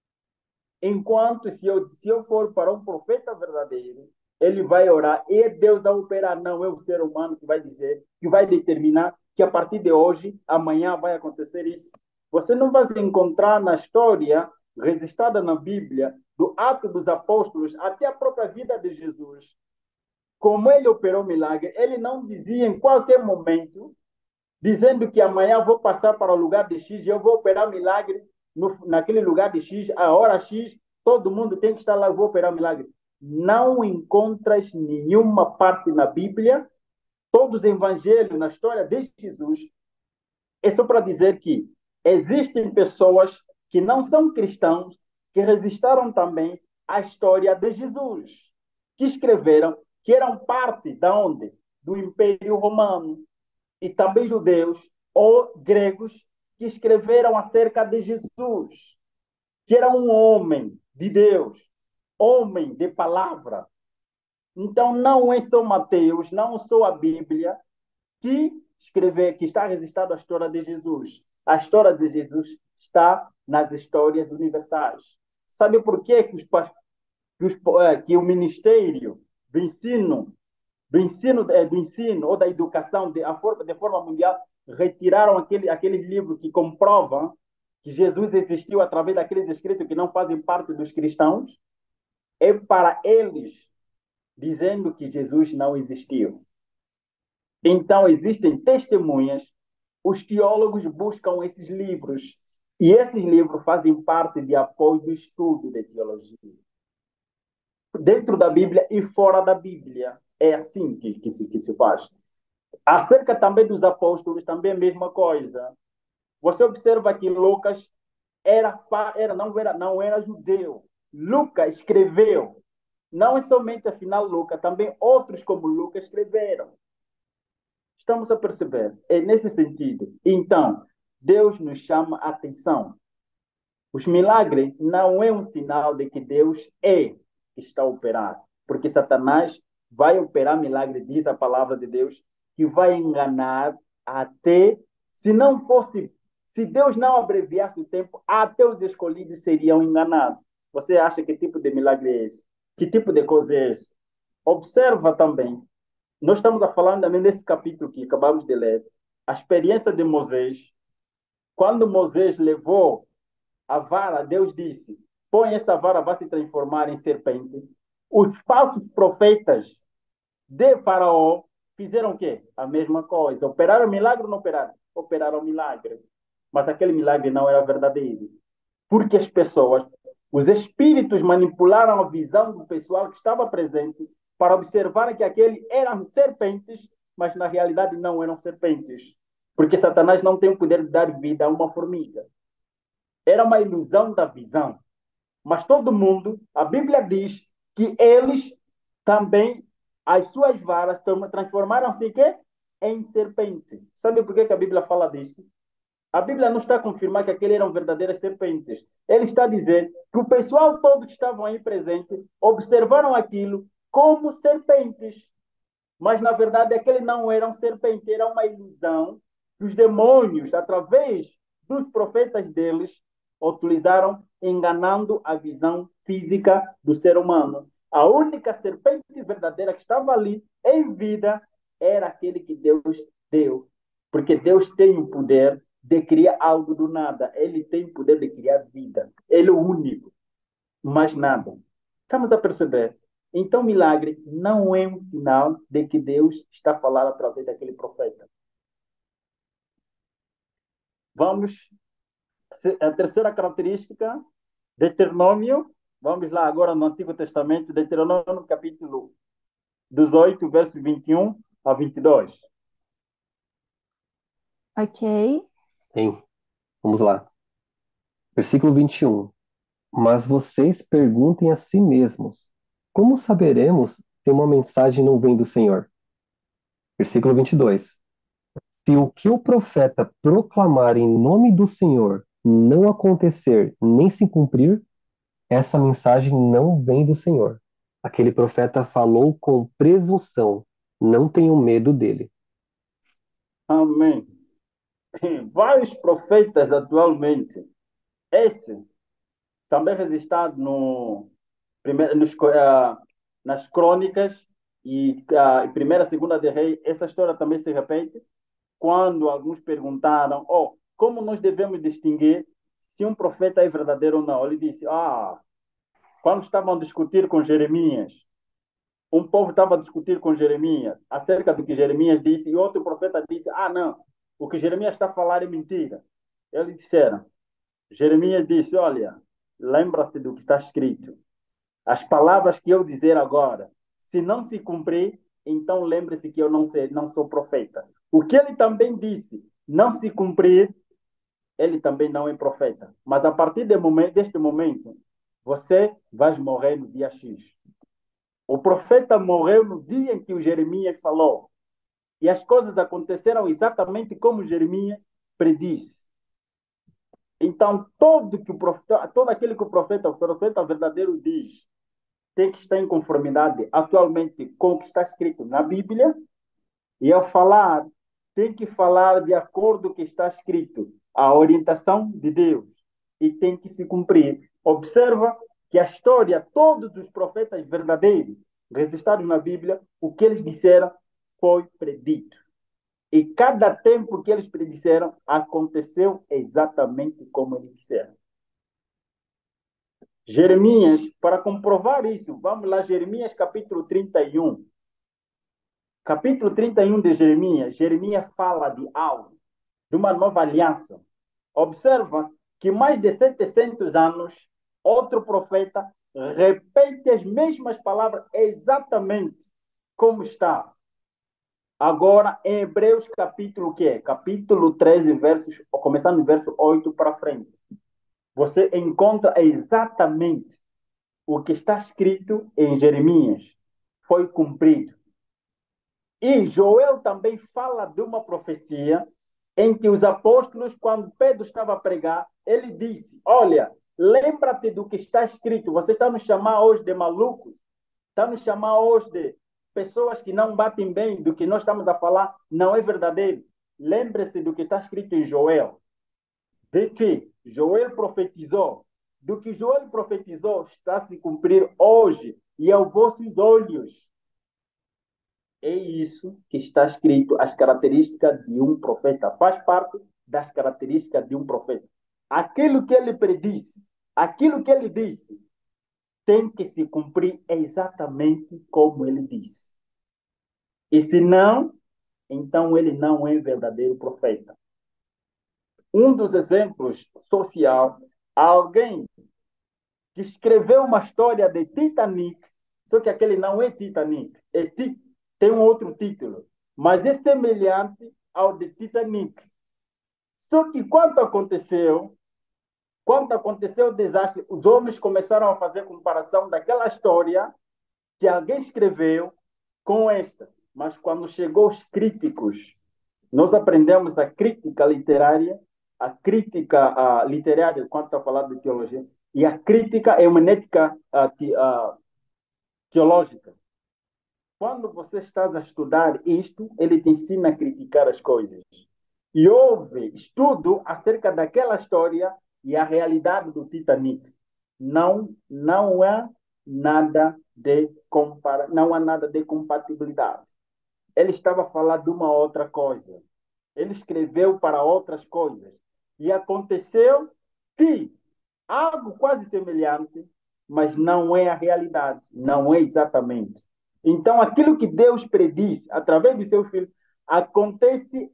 S1: Enquanto se eu, se eu for para um profeta verdadeiro, ele vai orar e é Deus a operar, não é o ser humano que vai dizer, que vai determinar que a partir de hoje, amanhã vai acontecer isso. Você não vai encontrar na história registrada na Bíblia, do Ato dos Apóstolos, até a própria vida de Jesus, como ele operou milagre. Ele não dizia em qualquer momento, dizendo que amanhã vou passar para o lugar de X e eu vou operar milagre no, naquele lugar de X, a hora X, todo mundo tem que estar lá, eu vou operar milagre. Não encontras nenhuma parte na Bíblia, todos os evangelhos, na história de Jesus, é só para dizer que existem pessoas que não são cristãos, que resistaram também à história de Jesus, que escreveram, que eram parte da onde? Do Império Romano, e também judeus ou gregos que escreveram acerca de Jesus, que era um homem de Deus, homem de palavra. Então não é só Mateus, não só a Bíblia que escreve, que está registrada a história de Jesus. A história de Jesus está nas histórias universais. Sabe por quê que, os, que, os, que o ministério do ensino do ensino, do ensino ou da educação de, a forma, de forma mundial, retiraram aquele, aqueles livros que comprovam que Jesus existiu através daqueles escritos que não fazem parte dos cristãos, é para eles dizendo que Jesus não existiu. Então, existem testemunhas, os teólogos buscam esses livros, e esses livros fazem parte de apoio do estudo de teologia. Dentro da Bíblia e fora da Bíblia. É assim que, que, se, que se faz. Acerca também dos apóstolos, também a mesma coisa. Você observa que Lucas era, era, não, era, não era judeu. Lucas escreveu. Não é somente, afinal, Lucas, também outros como Lucas escreveram. Estamos a perceber? É nesse sentido. Então, Deus nos chama a atenção. Os milagres não é um sinal de que Deus é que está a operar. Porque Satanás vai operar milagre, diz a palavra de Deus, que vai enganar até, se não fosse, se Deus não abreviasse o tempo, até os escolhidos seriam enganados. Você acha que tipo de milagre é esse? Que tipo de coisa é esse? Observa também, nós estamos a falar também nesse capítulo que acabamos de ler, a experiência de Moisés. Quando Moisés levou a vara, Deus disse, põe essa vara, vai se transformar em serpente. Os falsos profetas de Faraó fizeram o quê? A mesma coisa. Operaram milagre ou não operaram? Operaram milagre. Mas aquele milagre não era verdadeiro. Porque as pessoas, os espíritos manipularam a visão do pessoal que estava presente para observar que aqueles eram serpentes, mas na realidade não eram serpentes. Porque Satanás não tem o poder de dar vida a uma formiga. Era uma ilusão da visão. Mas todo mundo, a Bíblia diz que eles também, as suas varas transformaram-se em serpente. Sabe por que a Bíblia fala disso? A Bíblia não está a confirmar que aqueles eram verdadeiras serpentes. Ele está a dizer que o pessoal todo que estavam aí presente observaram aquilo como serpentes. Mas, na verdade, aqueles não eram serpentes, era uma ilusão que os demônios, através dos profetas deles, utilizaram enganando a visão física do ser humano. A única serpente verdadeira que estava ali em vida era aquele que Deus deu. Porque Deus tem o poder de criar algo do nada. Ele tem o poder de criar vida. Ele é o único. Mais nada. Estamos a perceber? Então, milagre não é um sinal de que Deus está a falar através daquele profeta. Vamos. A terceira característica, Deuteronômio Vamos lá agora no Antigo Testamento, Deuteronômio capítulo dezoito, verso vinte e um a vinte e dois.
S2: Ok.
S3: Hein? Vamos lá. Versículo vinte e um. Mas vocês perguntem a si mesmos: como saberemos se uma mensagem não vem do Senhor? Versículo vinte e dois. Se o que o profeta proclamar em nome do Senhor não acontecer nem se cumprir, essa mensagem não vem do Senhor. Aquele profeta falou com presunção. Não tenham medo dele.
S1: Amém. Vários profetas atualmente. Esse também registrado no, primeiro, nos, ah, nas crônicas e uh, primeira e segunda de Rei. Essa história também se repete quando alguns perguntaram, oh, como nós devemos distinguir se um profeta é verdadeiro ou não? Ele disse, ah, quando estavam a discutir com Jeremias, um povo estava a discutir com Jeremias acerca do que Jeremias disse, e outro profeta disse, ah, não, o que Jeremias está a falar é mentira. Eles disseram, Jeremias disse, olha, lembra-te do que está escrito. As palavras que eu dizer agora, se não se cumprir, então lembre-se que eu não, sei, não sou profeta. O que ele também disse, não se cumprir, ele também não é profeta. Mas a partir de momento, deste momento, você vai morrer no dia X. O profeta morreu no dia em que o Jeremias falou. E as coisas aconteceram exatamente como Jeremias predisse. Então, todo, que o profeta, todo aquele que o profeta, o profeta verdadeiro diz, tem que estar em conformidade atualmente com o que está escrito na Bíblia, e ao falar, tem que falar de acordo com o que está escrito, a orientação de Deus, e tem que se cumprir. Observa que a história, todos os profetas verdadeiros registrados na Bíblia, o que eles disseram foi predito. E cada tempo que eles predisseram aconteceu exatamente como eles disseram. Jeremias, para comprovar isso, vamos lá, Jeremias capítulo trinta e um. Capítulo trinta e um de Jeremias, Jeremias fala de algo, de uma nova aliança. Observa que mais de setecentos anos, outro profeta repete as mesmas palavras exatamente como está. Agora, em Hebreus capítulo que é? Capítulo treze, versos, começando no verso oito para frente. Você encontra exatamente o que está escrito em Jeremias. Foi cumprido. E Joel também fala de uma profecia em que os apóstolos, quando Pedro estava a pregar, ele disse, olha, lembra-te do que está escrito. Você está nos chamando hoje de malucos? Está nos chamando hoje de pessoas que não batem bem do que nós estamos a falar? Não é verdadeiro. Lembre-se do que está escrito em Joel. De que Joel profetizou. Do que Joel profetizou está a se cumprir hoje e aos vossos olhos. É isso que está escrito, as características de um profeta. Faz parte das características de um profeta. Aquilo que ele predisse, aquilo que ele disse, tem que se cumprir exatamente como ele disse. E se não, então ele não é verdadeiro profeta. Um dos exemplos social, alguém que escreveu uma história de Titanic, só que aquele não é Titanic, é Titanic. Tem um outro título, mas é semelhante ao de Titanic. Só que quando aconteceu, quando aconteceu o desastre, os homens começaram a fazer comparação daquela história que alguém escreveu com esta. Mas quando chegou os críticos, nós aprendemos a crítica literária, a crítica uh, literária, quando está falando de teologia, e a crítica hermenêutica uh, te, uh, teológica. Quando você está a estudar isto, ele te ensina a criticar as coisas. E houve estudo acerca daquela história e a realidade do Titanic. Não, não há nada de compara, não há nada de compatibilidade. Ele estava a falar de uma outra coisa. Ele escreveu para outras coisas. E aconteceu que algo quase semelhante, mas não é a realidade, não é exatamente. Então, aquilo que Deus prediz através do seu filho acontece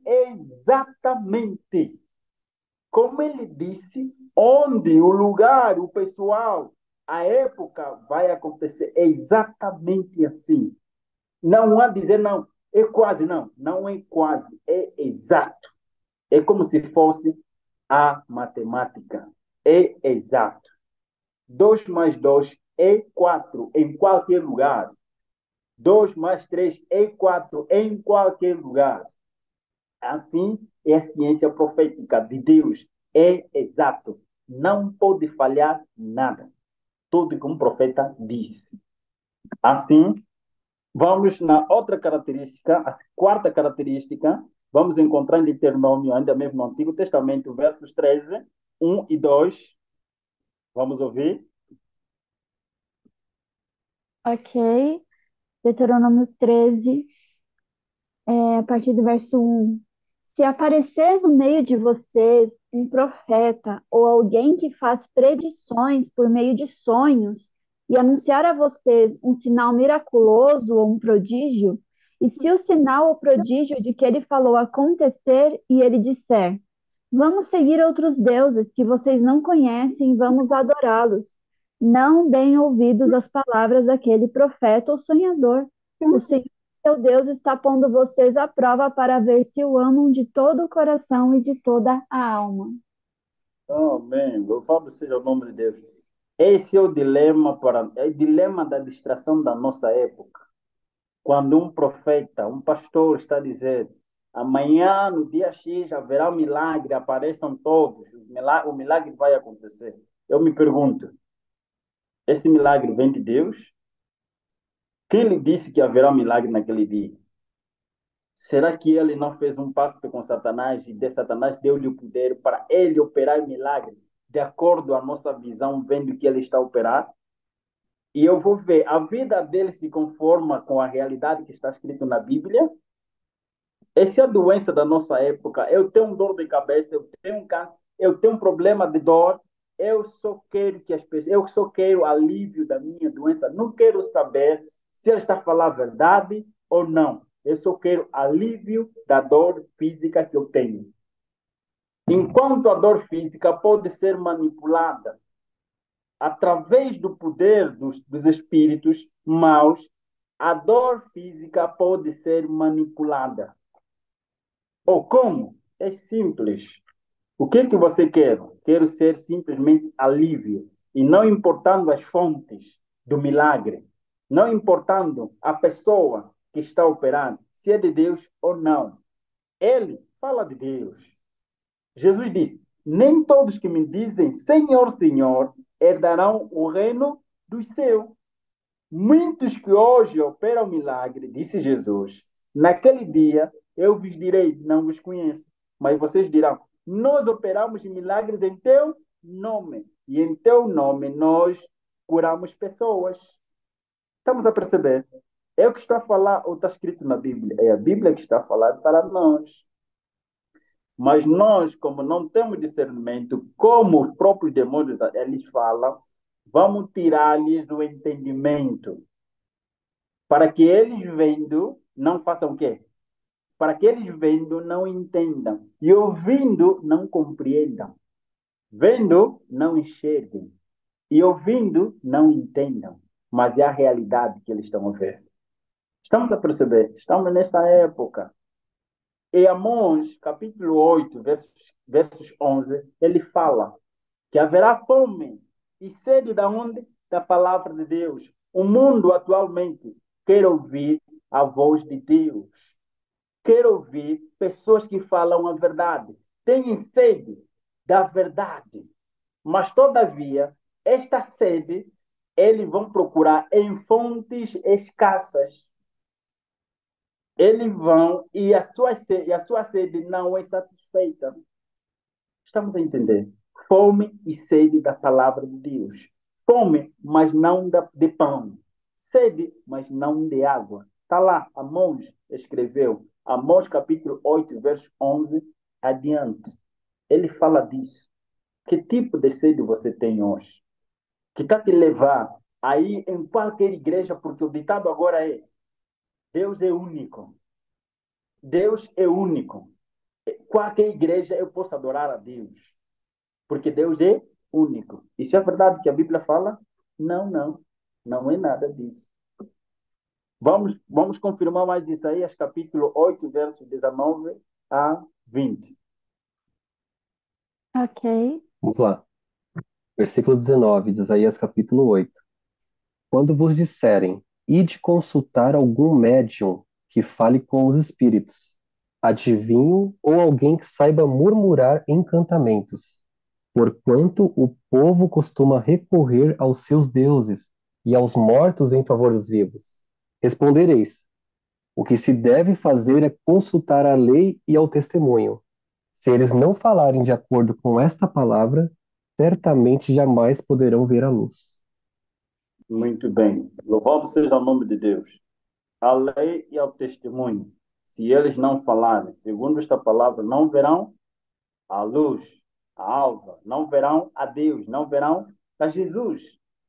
S1: exatamente como ele disse, onde o lugar, o pessoal a época vai acontecer exatamente assim. Não há dizer não, é quase, não, não é quase, é exato. É como se fosse a matemática. É exato. Dois mais dois é quatro em qualquer lugar. Dois mais três é quatro em qualquer lugar. Assim é a ciência profética de Deus. É exato. Não pode falhar nada. Tudo que um profeta disse. Assim, vamos na outra característica, a quarta característica, vamos encontrar em Deuteronômio, ainda mesmo no Antigo Testamento, versos treze, um e dois. Vamos ouvir?
S2: Ok. Deuteronômio treze, é, a partir do verso um. Se aparecer no meio de vocês um profeta ou alguém que faz predições por meio de sonhos e anunciar a vocês um sinal miraculoso ou um prodígio, e se o sinal ou prodígio de que ele falou acontecer e ele disser: vamos seguir outros deuses que vocês não conhecem, vamos adorá-los. Não deem ouvidos às palavras daquele profeta ou sonhador. O Senhor, seu Deus, está pondo vocês à prova para ver se o amam de todo o coração e de toda a alma.
S1: Amém. Louvado seja o nome de Deus. Esse é o dilema para, é o dilema da distração da nossa época. Quando um profeta, um pastor está dizendo, amanhã, no dia X, haverá um milagre, apareçam todos, o milagre, o milagre vai acontecer. Eu me pergunto, esse milagre vem de Deus? Quem lhe disse que haverá um milagre naquele dia? Será que ele não fez um pacto com Satanás e de Satanás deu-lhe o poder para ele operar milagre de acordo com a nossa visão, vendo que ele está a operar? E eu vou ver, a vida dele se conforma com a realidade que está escrito na Bíblia? Essa é a doença da nossa época. Eu tenho um dor de cabeça, eu tenho um câncer, eu tenho um problema de dor. Eu só quero que as pessoas, eu só quero alívio da minha doença. Não quero saber se ele está a falar a verdade ou não. Eu só quero alívio da dor física que eu tenho. Enquanto a dor física pode ser manipulada através do poder dos, dos espíritos maus, a dor física pode ser manipulada. Ou como? É simples. O que é que você quer? Quero ser simplesmente alívio. E não importando as fontes do milagre. Não importando a pessoa que está operando, se é de Deus ou não. Ele fala de Deus. Jesus disse, nem todos que me dizem Senhor, Senhor, herdarão o reino dos céus. Muitos que hoje operam milagre, disse Jesus, naquele dia eu vos direi, não vos conheço. Mas vocês dirão, nós operamos milagres em teu nome. E em teu nome nós curamos pessoas. Estamos a perceber? É o que está a falar, ou está escrito na Bíblia. É a Bíblia que está a falar para nós. Mas nós, como não temos discernimento, como os próprios demônios eles falam, vamos tirar-lhes o entendimento. Para que eles vendo, não façam o quê? Para que eles vendo, não entendam. E ouvindo, não compreendam. Vendo, não enxerguem. E ouvindo, não entendam. Mas é a realidade que eles estão a ver. Estamos a perceber? Estamos nessa época. Em Amós, capítulo oito, versos, versos onze, ele fala que haverá fome e sede da onde? Da palavra de Deus. O mundo atualmente quer ouvir a voz de Deus. Quer ouvir pessoas que falam a verdade. Têm sede da verdade. Mas, todavia, esta sede eles vão procurar em fontes escassas. Eles vão e a sua sede, e a sua sede não é satisfeita. Estamos a entender? Fome e sede da palavra de Deus. Fome, mas não de pão. Sede, mas não de água. Está lá, Amós escreveu. Amós capítulo oito, verso onze adiante. Ele fala disso. Que tipo de sede você tem hoje? Que está te levar aí em qualquer igreja, porque o ditado agora é Deus é único. Deus é único. Qualquer igreja eu posso adorar a Deus. Porque Deus é único. Isso é verdade que a Bíblia fala? Não, não. Não é nada disso. Vamos, vamos confirmar mais Isaías capítulo oito, versos dezenove a vinte.
S2: Ok.
S3: Vamos lá. Versículo dezenove de Isaías capítulo oito. Quando vos disserem, ide consultar algum médium que fale com os espíritos, adivinho ou alguém que saiba murmurar encantamentos, porquanto o povo costuma recorrer aos seus deuses e aos mortos em favor dos vivos. Respondereis: o que se deve fazer é consultar a lei e ao testemunho. Se eles não falarem de acordo com esta palavra, certamente jamais poderão ver a luz.
S1: Muito bem. Louvado seja o nome de Deus. A lei e ao testemunho. Se eles não falarem, segundo esta palavra, não verão a luz, a alva, não verão a Deus, não verão a Jesus.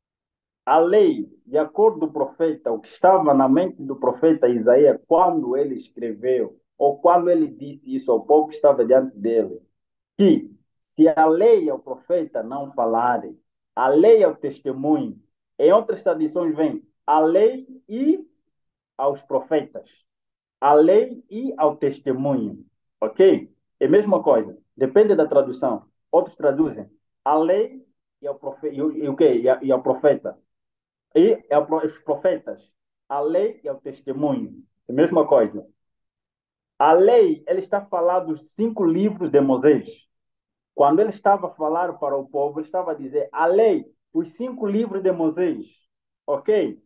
S1: A lei, de acordo com o profeta, o que estava na mente do profeta Isaías quando ele escreveu, ou quando ele disse isso ao povo que estava diante dele, que se a lei e o profeta não falarem, a lei é o testemunho. Em outras tradições vem a lei e aos profetas, a lei e ao testemunho, ok? É a mesma coisa, depende da tradução. Outros traduzem a lei e ao, profe e, o- e o quê? E, a- e ao profeta. E aos profetas, a lei e ao testemunho. É a mesma coisa. A lei, ele está falando dos cinco livros de Moisés. Quando ele estava a falar para o povo, ele estava a dizer a lei, os cinco livros de Moisés. Ok?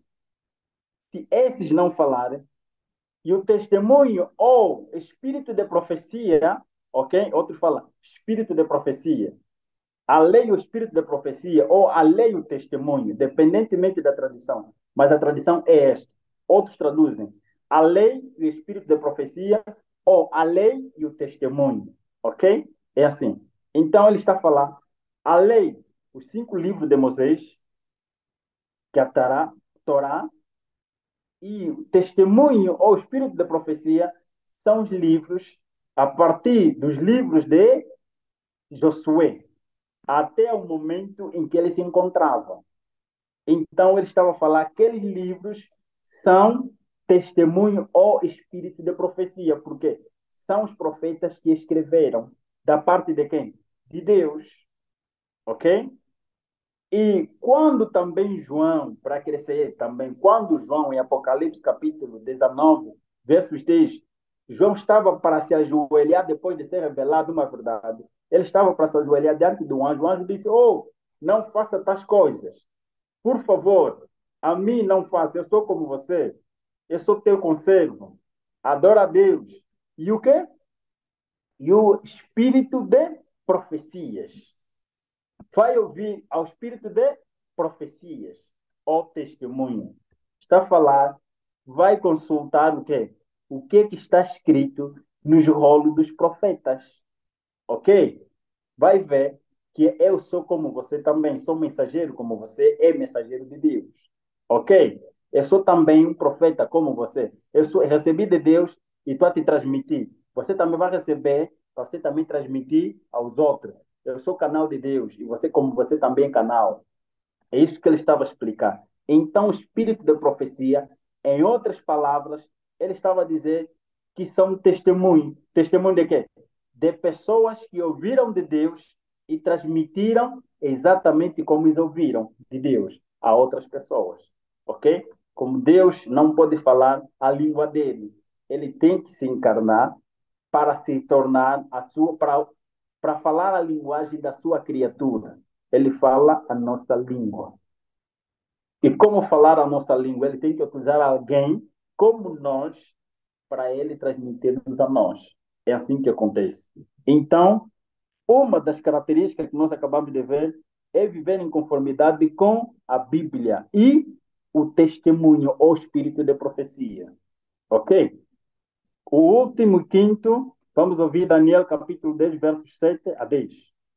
S1: Se esses não falarem, e o testemunho ou espírito de profecia, ok? Outros falam espírito de profecia. A lei e o espírito de profecia, ou a lei e o testemunho, dependentemente da tradição. Mas a tradição é esta. Outros traduzem a lei e o espírito de profecia, ou a lei e o testemunho. Ok? É assim. Então ele está a falar a lei, os cinco livros de Moisés, que é a Torá, Torá, e o testemunho ou o espírito da profecia são os livros a partir dos livros de Josué até o momento em que ele se encontrava. Então ele estava a falar que aqueles livros são testemunho ou espírito de profecia, porque são os profetas que escreveram da parte de quem? De Deus, ok? E quando também João, para crescer também, quando João, em Apocalipse capítulo dezenove, versos dez, João estava para se ajoelhar depois de ser revelado uma verdade. Ele estava para se ajoelhar diante do anjo. O anjo disse: Oh, não faça tais coisas. Por favor, a mim não faça. Eu sou como você. Eu sou teu conservo. Adora a Deus. E o quê? E o espírito de profecias. Vai ouvir ao espírito de profecias, ou testemunho. Está a falar, vai consultar o quê? O que, que está escrito nos rolos dos profetas. Ok? Vai ver que eu sou como você também, sou mensageiro como você, é mensageiro de Deus. Ok? Eu sou também um profeta como você. Eu sou, recebi de Deus e estou a te transmitir. Você também vai receber, para você também transmitir aos outros. Eu sou canal de Deus e você, como você, também é canal. É isso que ele estava a explicar. Então, o espírito da profecia, em outras palavras, ele estava a dizer que são testemunho. Testemunho de quê? De pessoas que ouviram de Deus e transmitiram exatamente como eles ouviram de Deus a outras pessoas. Ok? Como Deus não pode falar a língua dele, ele tem que se encarnar para se tornar a sua, para, para falar a linguagem da sua criatura. Ele fala a nossa língua. E como falar a nossa língua? Ele tem que utilizar alguém como nós para ele transmitir-nos a nós. É assim que acontece. Então, uma das características que nós acabamos de ver é viver em conformidade com a Bíblia e o testemunho ou espírito de profecia. Ok? O último, quinto, vamos ouvir Daniel capítulo dez, versos sete a dez.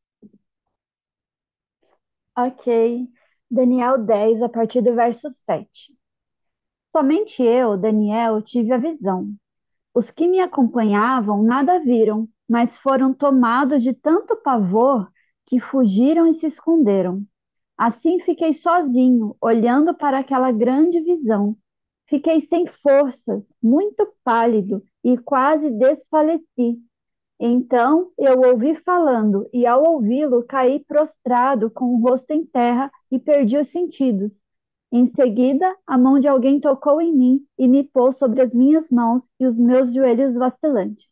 S2: Ok. Daniel dez, a partir do verso sete. Somente eu, Daniel, tive a visão. Os que me acompanhavam nada viram, mas foram tomados de tanto pavor que fugiram e se esconderam. Assim fiquei sozinho, olhando para aquela grande visão. Fiquei sem forças, muito pálido e quase desfaleci. Então eu ouvi falando, e ao ouvi-lo caí prostrado com o rosto em terra e perdi os sentidos. Em seguida, a mão de alguém tocou em mim e me pôs sobre as minhas mãos e os meus joelhos vacilantes.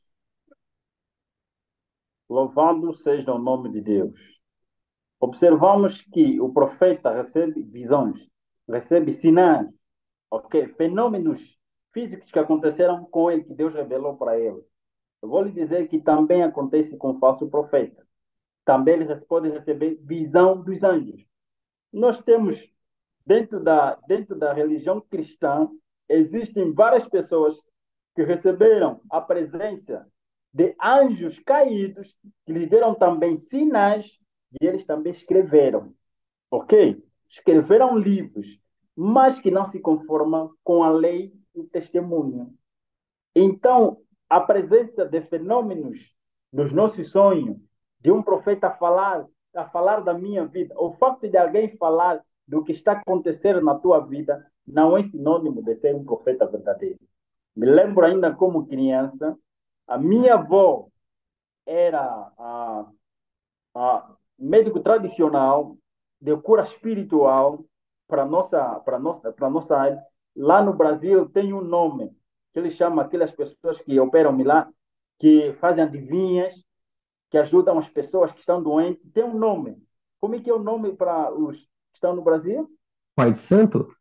S1: Louvado seja o nome de Deus. Observamos que o profeta recebe visões, recebe sinais, ok? Fenômenos físicos que aconteceram com ele, que Deus revelou para ele. Eu vou lhe dizer que também acontece com o falso profeta. Também ele pode receber visão dos anjos. Nós temos, dentro da, dentro da religião cristã, existem várias pessoas que receberam a presença de anjos caídos, que lhes deram também sinais, e eles também escreveram, ok? Escreveram livros, mas que não se conformam com a lei e o testemunho. Então, a presença de fenômenos nos nossos sonhos, de um profeta a falar, a falar da minha vida, o facto de alguém falar do que está acontecendo na tua vida, não é sinônimo de ser um profeta verdadeiro. Me lembro ainda como criança, a minha avó era a, a médico tradicional de cura espiritual para nossa para nossa para nossa área. Lá no Brasil tem um nome que ele chama aquelas pessoas que operam milagres, que fazem adivinhas, que ajudam as pessoas que estão doentes. Tem um nome. Como é que é o nome para os que estão no Brasil?
S3: Pai de Santo?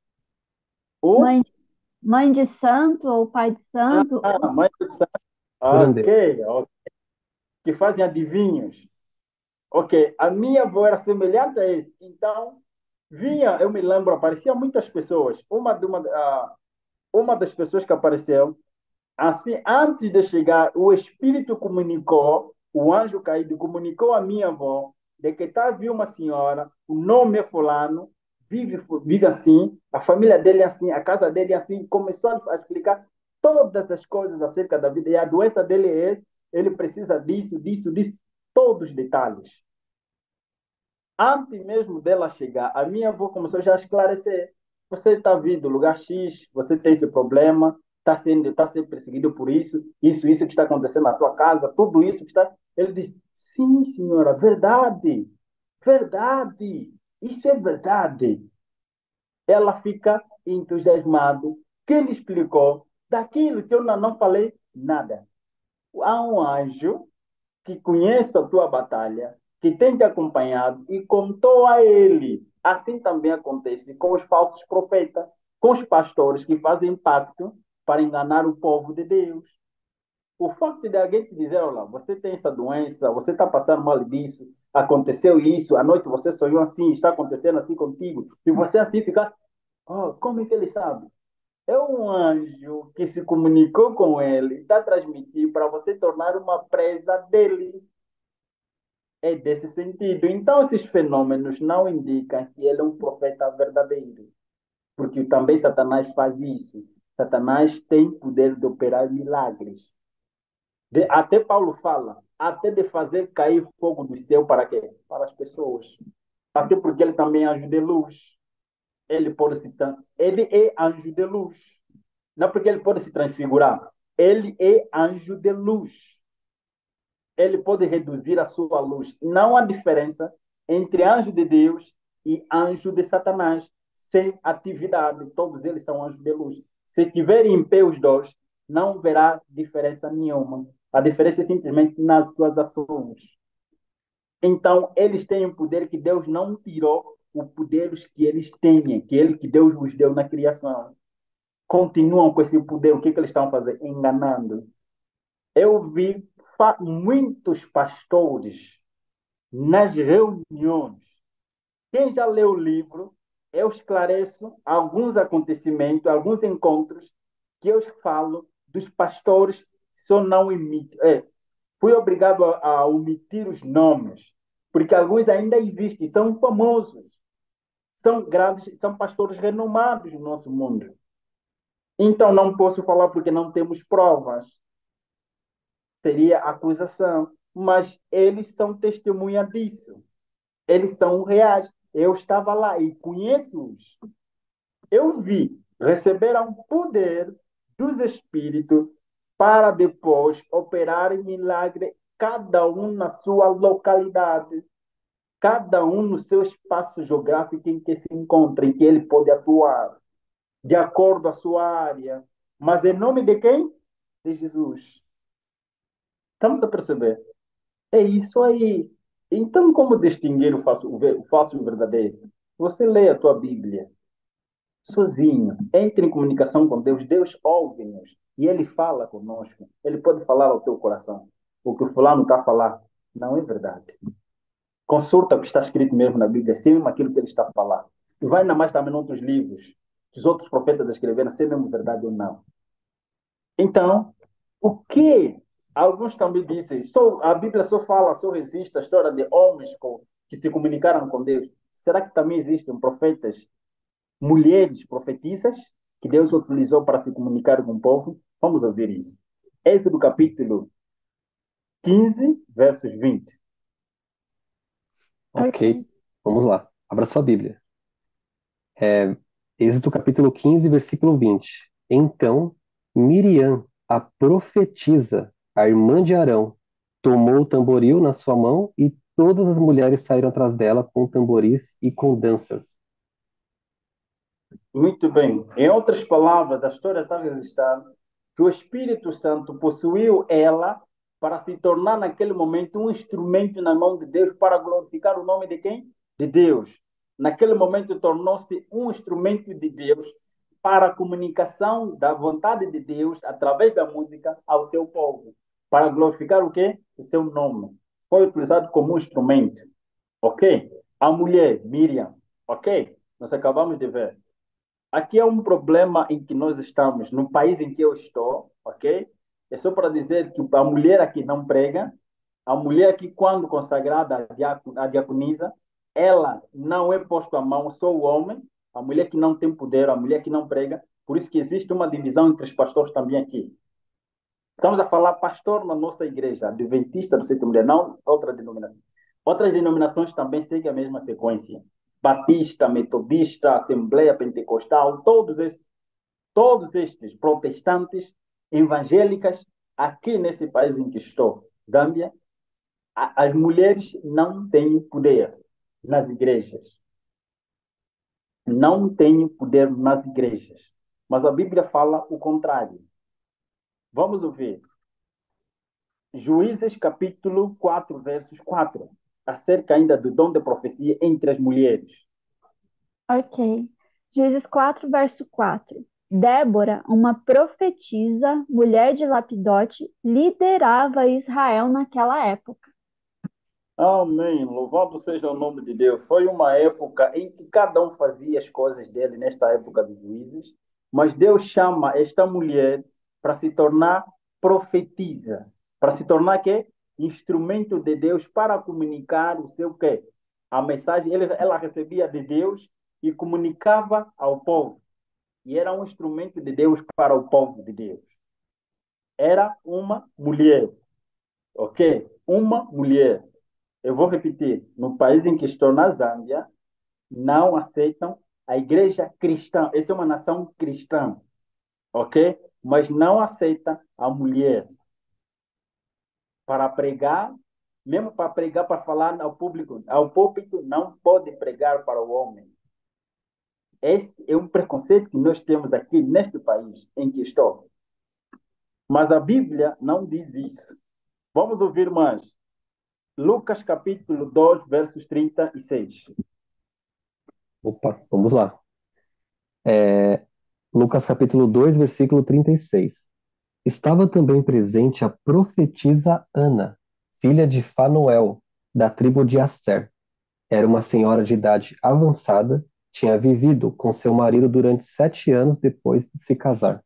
S1: O
S2: Mãe, mãe de santo ou pai de santo,
S1: ah, mas,
S3: Curandeiro.
S1: ok, ok, que fazem adivinhos. Ok, a minha avó era semelhante a esse. Então, vinha, eu me lembro, apareciam muitas pessoas. Uma, de uma, ah, uma das pessoas que apareceu, assim, antes de chegar, o Espírito comunicou, o anjo caído comunicou à minha avó, de que está viu uma senhora, o nome é fulano, vive, vive assim, a família dele é assim, a casa dele é assim. Começou a explicar todas as coisas acerca da vida. E a doença dele é essa, ele precisa disso, disso, disso, todos os detalhes. Antes mesmo dela chegar, a minha avó começou já a esclarecer. Você está vindo do lugar X, você tem esse problema, está sendo, tá sendo perseguido por isso, isso, isso que está acontecendo na tua casa, tudo isso que está. Ele disse: sim, senhora, verdade, verdade, isso é verdade. Ela fica entusiasmada. Quem lhe explicou daquilo? Se eu não, não falei nada. Há um anjo que conhece a tua batalha, que tem te acompanhado e contou a ele. Assim também acontece com os falsos profetas, com os pastores que fazem pacto para enganar o povo de Deus. O facto de alguém te dizer: olha, você tem essa doença, você está passando mal disso, aconteceu isso, à noite você sonhou assim, está acontecendo assim contigo, e você assim fica: oh, como é que ele sabe? É um anjo que se comunicou com ele, está transmitindo para você tornar uma presa dele. É desse sentido. Então, esses fenômenos não indicam que ele é um profeta verdadeiro, porque também Satanás faz isso. Satanás tem poder de operar milagres. De- até Paulo fala, até de fazer cair fogo do céu para quê? Para as pessoas. Até porque ele também é anjo de luz. Ele pode se tran- ele é anjo de luz. Não porque ele pode se transfigurar. Ele é anjo de luz. Ele pode reduzir a sua luz. Não há diferença entre anjo de Deus e anjo de Satanás, sem atividade. Todos eles são anjos de luz. Se estiverem em pé os dois, não haverá diferença nenhuma. A diferença é simplesmente nas suas ações. Então, eles têm um poder que Deus não tirou, o poder que eles têm, que ele que Deus os deu na criação. Continuam com esse poder. O que, que eles estão fazendo? Enganando. Eu vi muitos pastores nas reuniões. Quem já leu o livro, eu esclareço alguns acontecimentos, alguns encontros que eu falo dos pastores, só não imito. É, fui obrigado a, a omitir os nomes, porque alguns ainda existem, são famosos, são grandes, são pastores renomados no nosso mundo. Então não posso falar porque não temos provas. Seria acusação. Mas eles são testemunha disso. Eles são reais. Eu estava lá e conheço-os. Eu vi, receberam poder dos Espíritos para depois operar milagre, cada um na sua localidade, cada um no seu espaço geográfico em que se encontra, em que ele pode atuar, de acordo com a sua área. Mas em nome de quem? De Jesus. Estamos a perceber? É isso aí. Então, como distinguir o falso, o falso e o verdadeiro? Você lê a tua Bíblia sozinho, entre em comunicação com Deus, Deus ouve-nos e Ele fala conosco. Ele pode falar ao teu coração. O que o fulano está a falar não é verdade. Consulta o que está escrito mesmo na Bíblia, se é mesmo aquilo que ele está a falar. E vai ainda mais também em outros livros, que os outros profetas escreveram, se é mesmo verdade ou não. Então, o que alguns também dizem, só, a Bíblia só fala, só resiste a história de homens com, que se comunicaram com Deus. Será que também existem profetas, mulheres profetisas, que Deus utilizou para se comunicar com o povo? Vamos ouvir isso. Êxodo capítulo quinze, versos vinte.
S3: Ok,
S2: Ok.
S3: vamos lá. Abra sua Bíblia. É, Êxodo capítulo quinze, versículo vinte. Então, Miriam, a profetisa, a irmã de Arão, tomou o tamboril na sua mão e todas as mulheres saíram atrás dela com tamboris e com danças.
S1: Muito bem. Em outras palavras, a história está registrada que o Espírito Santo possuiu ela para se tornar naquele momento um instrumento na mão de Deus para glorificar o nome de quem? De Deus. Naquele momento tornou-se um instrumento de Deus para a comunicação da vontade de Deus através da música ao seu povo, para glorificar o quê? O seu nome. Foi utilizado como um instrumento, ok? A mulher, Miriam, ok? Nós acabamos de ver. Aqui é um problema em que nós estamos, no país em que eu estou, ok? É só para dizer que a mulher aqui não prega, a mulher aqui, quando consagrada a diaconisa, ela não é posto a mão, só o homem, a mulher que não tem poder, a mulher que não prega, por isso que existe uma divisão entre os pastores também aqui. Estamos a falar pastor na nossa igreja, adventista do sétimo dia, não outra denominação. Outras denominações também seguem a mesma sequência. Batista, metodista, Assembleia Pentecostal, todos esses, todos estes protestantes, evangélicas, aqui nesse país em que estou, Gâmbia, a, as mulheres não têm poder nas igrejas. Não têm poder nas igrejas. Mas a Bíblia fala o contrário. Vamos ouvir. Juízes capítulo quatro, versos quatro, acerca ainda do dom de profecia entre as mulheres.
S2: Ok. Juízes quatro, verso quatro. Débora, uma profetisa, mulher de Lapidote, liderava Israel naquela época.
S1: Amém. Louvado seja o nome de Deus. Foi uma época em que cada um fazia as coisas dele, nesta época de juízes, mas Deus chama esta mulher para se tornar profetisa, para se tornar quê? Instrumento de Deus para comunicar o seu quê? A mensagem, ele, ela recebia de Deus e comunicava ao povo. E era um instrumento de Deus para o povo de Deus. Era uma mulher, ok? Uma mulher. Eu vou repetir, no país em que estou, na Zâmbia, não aceitam a igreja cristã. Essa é uma nação cristã, ok? Mas não aceita a mulher para pregar, mesmo para pregar, para falar ao público, ao púlpito, não pode pregar para o homem. Este é um preconceito que nós temos aqui neste país em que estou. Mas a Bíblia não diz isso. Vamos ouvir mais. Lucas capítulo dois, versos trinta e seis.
S3: Opa, vamos lá. É, Lucas capítulo dois, versículo trinta e seis. Estava também presente a profetisa Ana, filha de Fanuel, da tribo de Asser. Era uma senhora de idade avançada, tinha vivido com seu marido durante sete anos depois de se casar.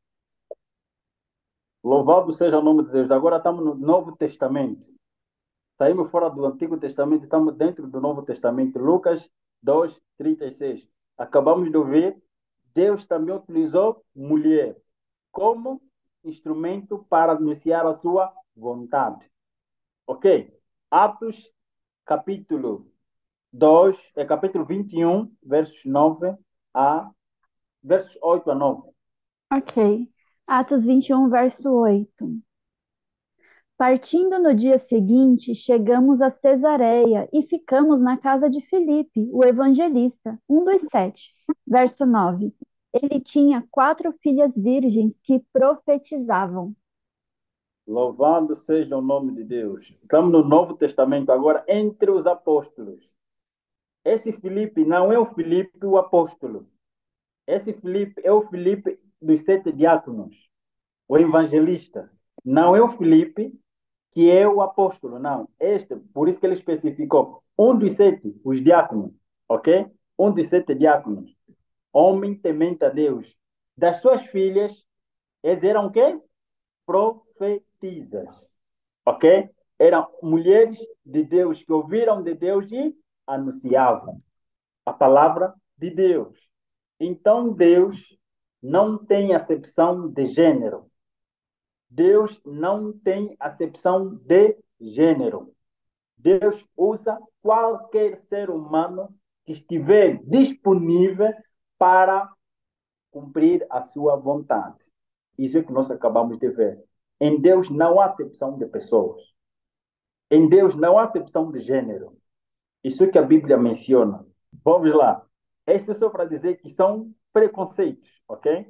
S1: Louvado seja o nome de Deus. Agora estamos no Novo Testamento. Saímos fora do Antigo Testamento, estamos dentro do Novo Testamento. Lucas dois, trinta e seis. Acabamos de ouvir, Deus também utilizou mulher como instrumento para anunciar a sua vontade. Ok? Atos, capítulo dois, é capítulo vinte e um, versos nove a, versos oito a nove.
S2: Ok. Atos vinte e um, verso oito. Partindo no dia seguinte, chegamos a Cesareia e ficamos na casa de Filipe, o evangelista, um dos sete. Verso nove. Ele tinha quatro filhas virgens que profetizavam.
S1: Louvado seja o nome de Deus. Estamos no Novo Testamento agora, entre os apóstolos. Esse Filipe não é o Filipe o apóstolo. Esse Filipe é o Filipe dos sete diáconos, o evangelista. Não é o Filipe que é o apóstolo, não. Este, por isso que ele especificou, um dos sete, os diáconos, ok? Um dos sete diáconos, homem temente a Deus. Das suas filhas, eles eram o quê? Profetisas, ok? Eram mulheres de Deus que ouviram de Deus e anunciavam a palavra de Deus. Então, Deus não tem acepção de gênero. Deus não tem acepção de gênero. Deus usa qualquer ser humano que estiver disponível para cumprir a sua vontade. Isso é que nós acabamos de ver. Em Deus não há acepção de pessoas. Em Deus não há acepção de gênero. Isso é que a Bíblia menciona. Vamos lá. Esse é só para dizer que são preconceitos, ok?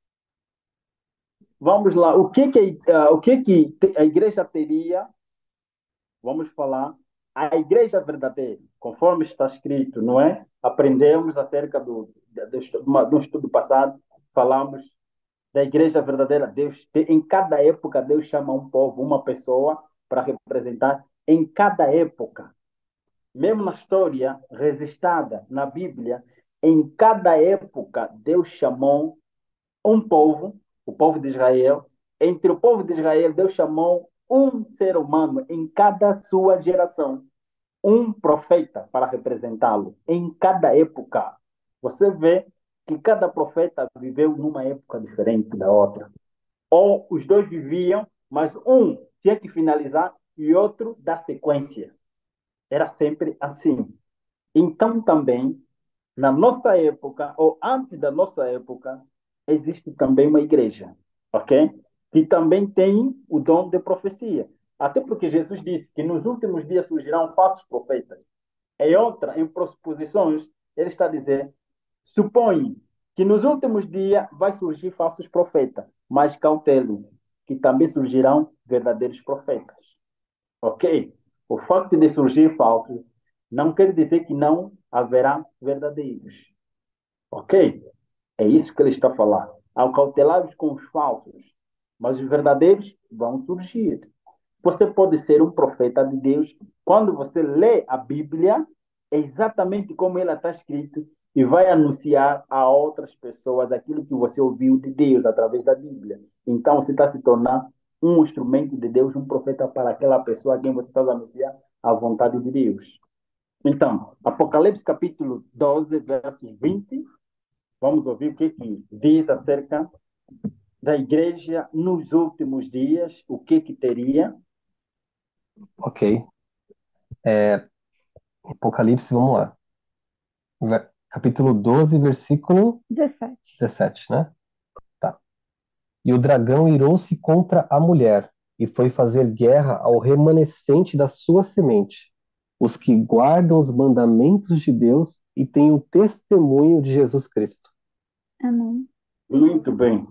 S1: Vamos lá. O que que, uh, o que, que a igreja teria? Vamos falar. A igreja verdadeira, conforme está escrito, não é? Aprendemos acerca do, do, do estudo passado, falamos da igreja verdadeira. Deus, em cada época, Deus chama um povo, uma pessoa, para representar em cada época. Mesmo na história registrada na Bíblia, em cada época, Deus chamou um povo, o povo de Israel. Entre o povo de Israel, Deus chamou um ser humano em cada sua geração, um profeta para representá-lo em cada época. Você vê que cada profeta viveu numa época diferente da outra. Ou os dois viviam, mas um tinha que finalizar e outro dar sequência. Era sempre assim. Então, também, na nossa época, ou antes da nossa época, existe também uma igreja, ok? Que também tem o dom de profecia. Até porque Jesus disse que nos últimos dias surgirão falsos profetas. Em outra, em proposições, ele está a dizer, supõe que nos últimos dias vai surgir falsos profetas, mas cautelem-se, que também surgirão verdadeiros profetas. Ok? O facto de surgir falsos não quer dizer que não haverá verdadeiros. Ok? É isso que ele está a falar. Ao cautelar-os com os falsos, mas os verdadeiros vão surgir. Você pode ser um profeta de Deus quando você lê a Bíblia exatamente como ela está escrita e vai anunciar a outras pessoas aquilo que você ouviu de Deus através da Bíblia. Então você está se tornando um instrumento de Deus, um profeta para aquela pessoa a quem você está a anunciar a vontade de Deus. Então, Apocalipse capítulo doze, versos vinte, vamos ouvir o que, que diz acerca da igreja nos últimos dias, o que que teria.
S3: Ok. É, Apocalipse, vamos lá. Ver- Capítulo doze, versículo
S2: dezessete.
S3: dezessete, né? Tá. E o dragão irou-se contra a mulher e foi fazer guerra ao remanescente da sua semente, os que guardam os mandamentos de Deus e têm o testemunho de Jesus Cristo.
S2: Amém.
S1: Muito bem.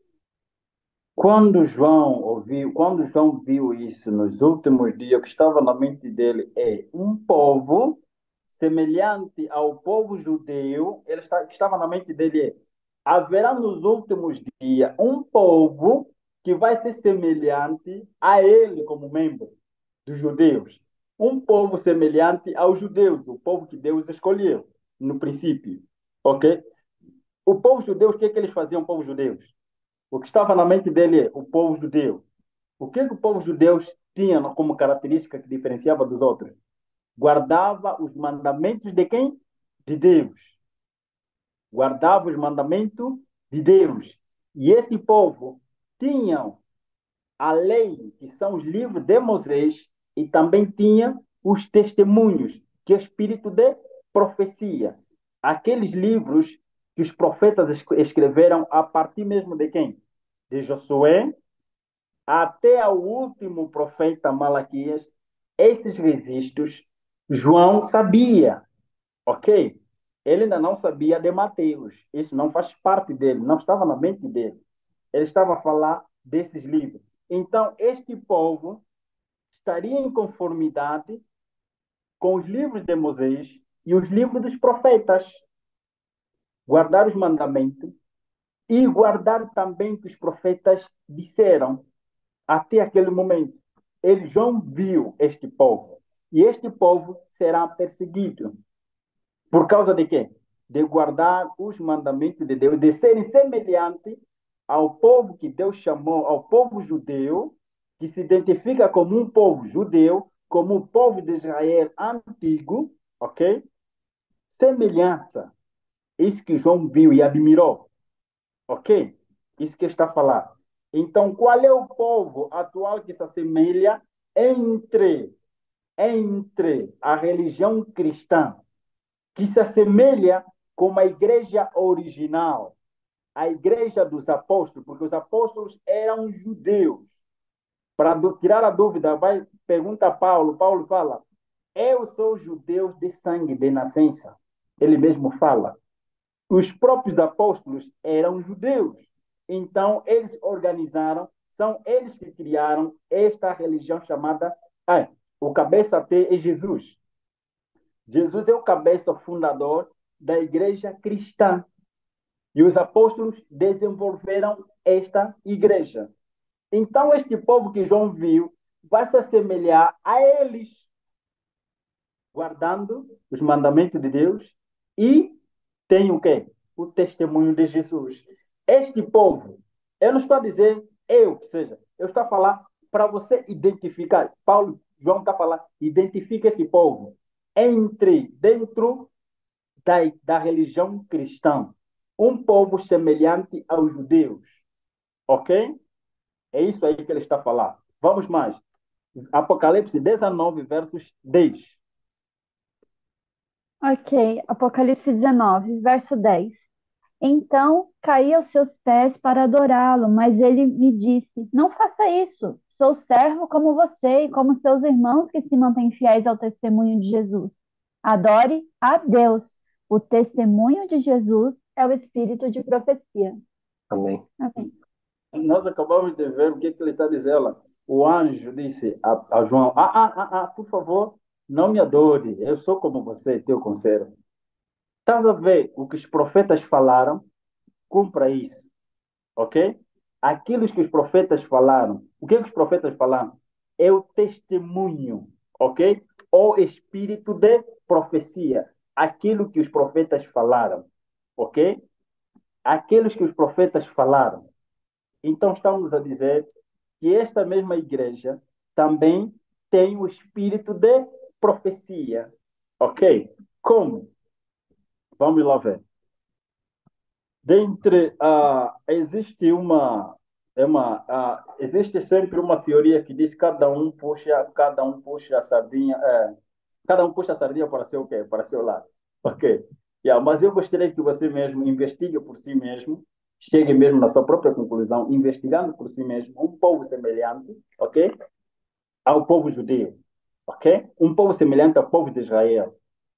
S1: Quando João ouviu, quando João viu isso nos últimos dias, o que estava na mente dele é um povo semelhante ao povo judeu. Ele está, o que estava na mente dele é: haverá nos últimos dias um povo que vai ser semelhante a ele como membro dos judeus. Um povo semelhante aos judeus, o povo que Deus escolheu no princípio. Ok? O povo judeu, o que, é que eles faziam, o povo judeus? O que estava na mente dele é o povo judeu. O que, que o povo judeu tinha como característica que diferenciava dos outros? Guardava os mandamentos de quem? De Deus. Guardava os mandamentos de Deus. E esse povo tinha a lei, que são os livros de Moisés, e também tinha os testemunhos, que é o espírito de profecia. Aqueles livros que os profetas es- escreveram a partir mesmo de quem? De Josué até ao último profeta Malaquias, esses registros João sabia, ok? Ele ainda não sabia de Mateus. Isso não faz parte dele, não estava na mente dele. Ele estava a falar desses livros. Então, este povo estaria em conformidade com os livros de Moisés e os livros dos profetas. Guardar os mandamentos e guardar também o que os profetas disseram até aquele momento. Ele, João viu este povo. E este povo será perseguido. Por causa de quê? De guardar os mandamentos de Deus, de serem semelhantes ao povo que Deus chamou, ao povo judeu, que se identifica como um povo judeu, como o povo de Israel antigo, ok? Semelhança. Isso que João viu e admirou, ok? Isso que está a falar. Então, qual é o povo atual que se assemelha entre, entre a religião cristã, que se assemelha com a igreja original, a igreja dos apóstolos, porque os apóstolos eram judeus. Para tirar a dúvida, vai pergunta a Paulo. Paulo fala: eu sou judeu de sangue, de nascença. Ele mesmo fala. Os próprios apóstolos eram judeus. Então, eles organizaram, são eles que criaram esta religião chamada. Ah, o cabeça até é Jesus. Jesus é o cabeça fundador da igreja cristã. E os apóstolos desenvolveram esta igreja. Então, este povo que João viu vai se assemelhar a eles, guardando os mandamentos de Deus e tem o quê? O testemunho de Jesus. Este povo, eu não estou a dizer eu, que seja, eu estou a falar para você identificar. Paulo, João está a falar, identifica esse povo entre, dentro da, da religião cristã. Um povo semelhante aos judeus. Ok? É isso aí que ele está a falar. Vamos mais. Apocalipse dezenove, versos dez.
S2: Ok, Apocalipse dezenove, verso dez. Então caí aos seus pés para adorá-lo, mas ele me disse: não faça isso. Sou servo como você e como seus irmãos que se mantêm fiéis ao testemunho de Jesus. Adore a Deus. O testemunho de Jesus é o espírito de profecia.
S3: Amém.
S2: Amém.
S1: Nós acabamos de ver o que, que ele está dizendo. O anjo disse a, a João: ah, ah, ah, ah, por favor, não me adore. Eu sou como você, teu conselho. Estás a ver o que os profetas falaram? Cumpra isso. Ok? Aquilo que os profetas falaram. O que, que os profetas falaram? É o testemunho. Ok? O espírito de profecia. Aquilo que os profetas falaram. Ok? Aqueles que os profetas falaram. Então, estamos a dizer que esta mesma igreja também tem o espírito de profecia. Ok? Como? Vamos lá ver. Dentre, ah, existe uma, é uma ah, existe sempre uma teoria que diz que cada um puxa, cada um puxa a sardinha, é, cada um puxa a sardinha para seu quê? Para seu lado. Ok? Yeah, mas eu gostaria que você mesmo investigue por si mesmo, chegue mesmo na sua própria conclusão, investigando por si mesmo um povo semelhante, ok? Ao povo judeu, ok? Um povo semelhante ao povo de Israel.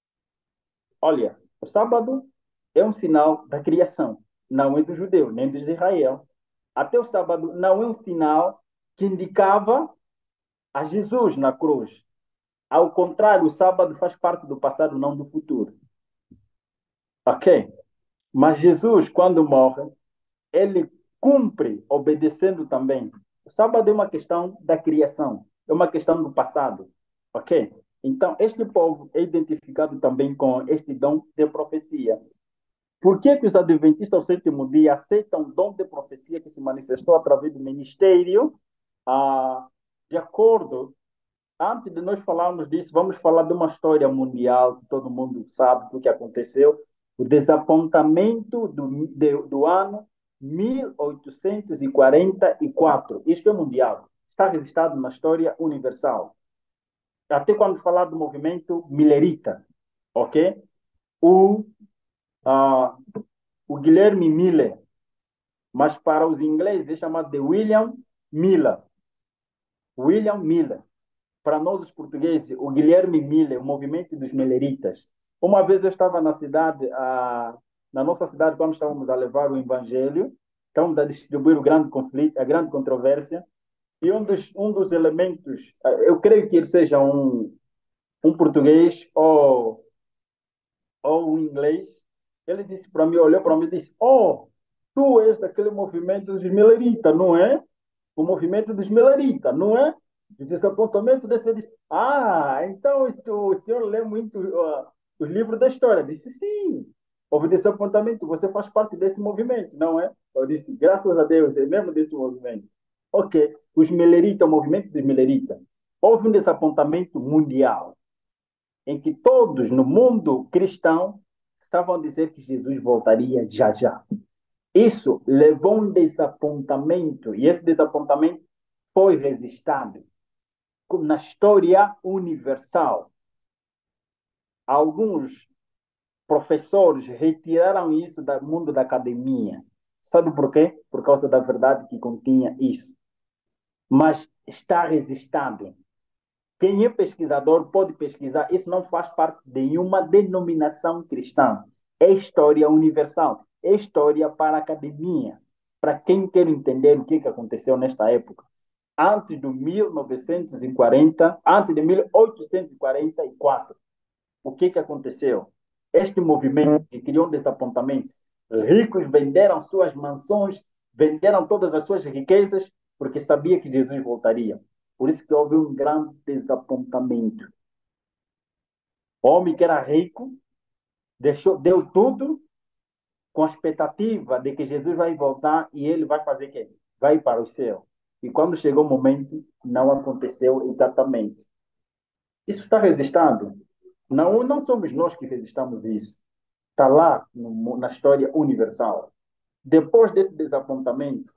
S1: Olha, o sábado é um sinal da criação, não é do judeu, nem de Israel. Até o sábado não é um sinal que indicava a Jesus na cruz. Ao contrário, o sábado faz parte do passado, não do futuro. Ok? Mas Jesus, quando morre, ele cumpre obedecendo também. O sábado é uma questão da criação, é uma questão do passado. Ok? Então, este povo é identificado também com este dom de profecia. Por que, que os adventistas ao sétimo dia aceitam o dom de profecia que se manifestou através do ministério? Ah, de acordo, antes de nós falarmos disso, vamos falar de uma história mundial que todo mundo sabe do que aconteceu. O desapontamento do, de, do ano mil oitocentos e quarenta e quatro. Isto é mundial. Está registrado na história universal. até quando falar do movimento millerita, ok? O, ah, o Guilherme Miller, mas para os ingleses é chamado de William Miller. William Miller. Para nós, os portugueses, o Guilherme Miller, o movimento dos milleritas. Uma vez eu estava na cidade, ah, na nossa cidade, quando estávamos a levar o evangelho, estávamos a distribuir o grande conflito, a grande controvérsia, e um dos, um dos elementos, ah, eu creio que ele seja um, um português ou, ou um inglês, ele disse para mim, olhou para mim e disse, oh, tu és daquele movimento dos milleritas, não é? O movimento dos milleritas, não é? O desapontamento desse, ele disse, ah, então o senhor lê muito uh, os livros da história. Eu disse, sim, houve desapontamento, você faz parte desse movimento, não é? Eu disse, graças a Deus, é mesmo desse movimento. Ok, os milleritas, o movimento dos milleritas, houve um desapontamento mundial, em que todos no mundo cristão estavam a dizer que Jesus voltaria já já. Isso levou a um desapontamento, e esse desapontamento foi registrado na história universal. Alguns professores retiraram isso do mundo da academia. Sabe por quê? Por causa da verdade que continha isso. Mas está registrado. Quem é pesquisador pode pesquisar. Isso não faz parte de nenhuma denominação cristã. É história universal. É história para a academia. Para quem quer entender o que aconteceu nesta época. Antes de mil novecentos e quarenta, antes de mil oitocentos e quarenta e quatro. O que, que aconteceu? Este movimento que criou um desapontamento. Ricos venderam suas mansões, venderam todas as suas riquezas, porque sabia que Jesus voltaria. Por isso que houve um grande desapontamento. O homem que era rico deixou, deu tudo com a expectativa de que Jesus vai voltar e ele vai fazer o quê? Vai para o céu. E quando chegou o momento, não aconteceu exatamente. Isso está registrado. Não, não somos nós que registramos isso. Está lá no, na história universal. Depois desse desapontamento,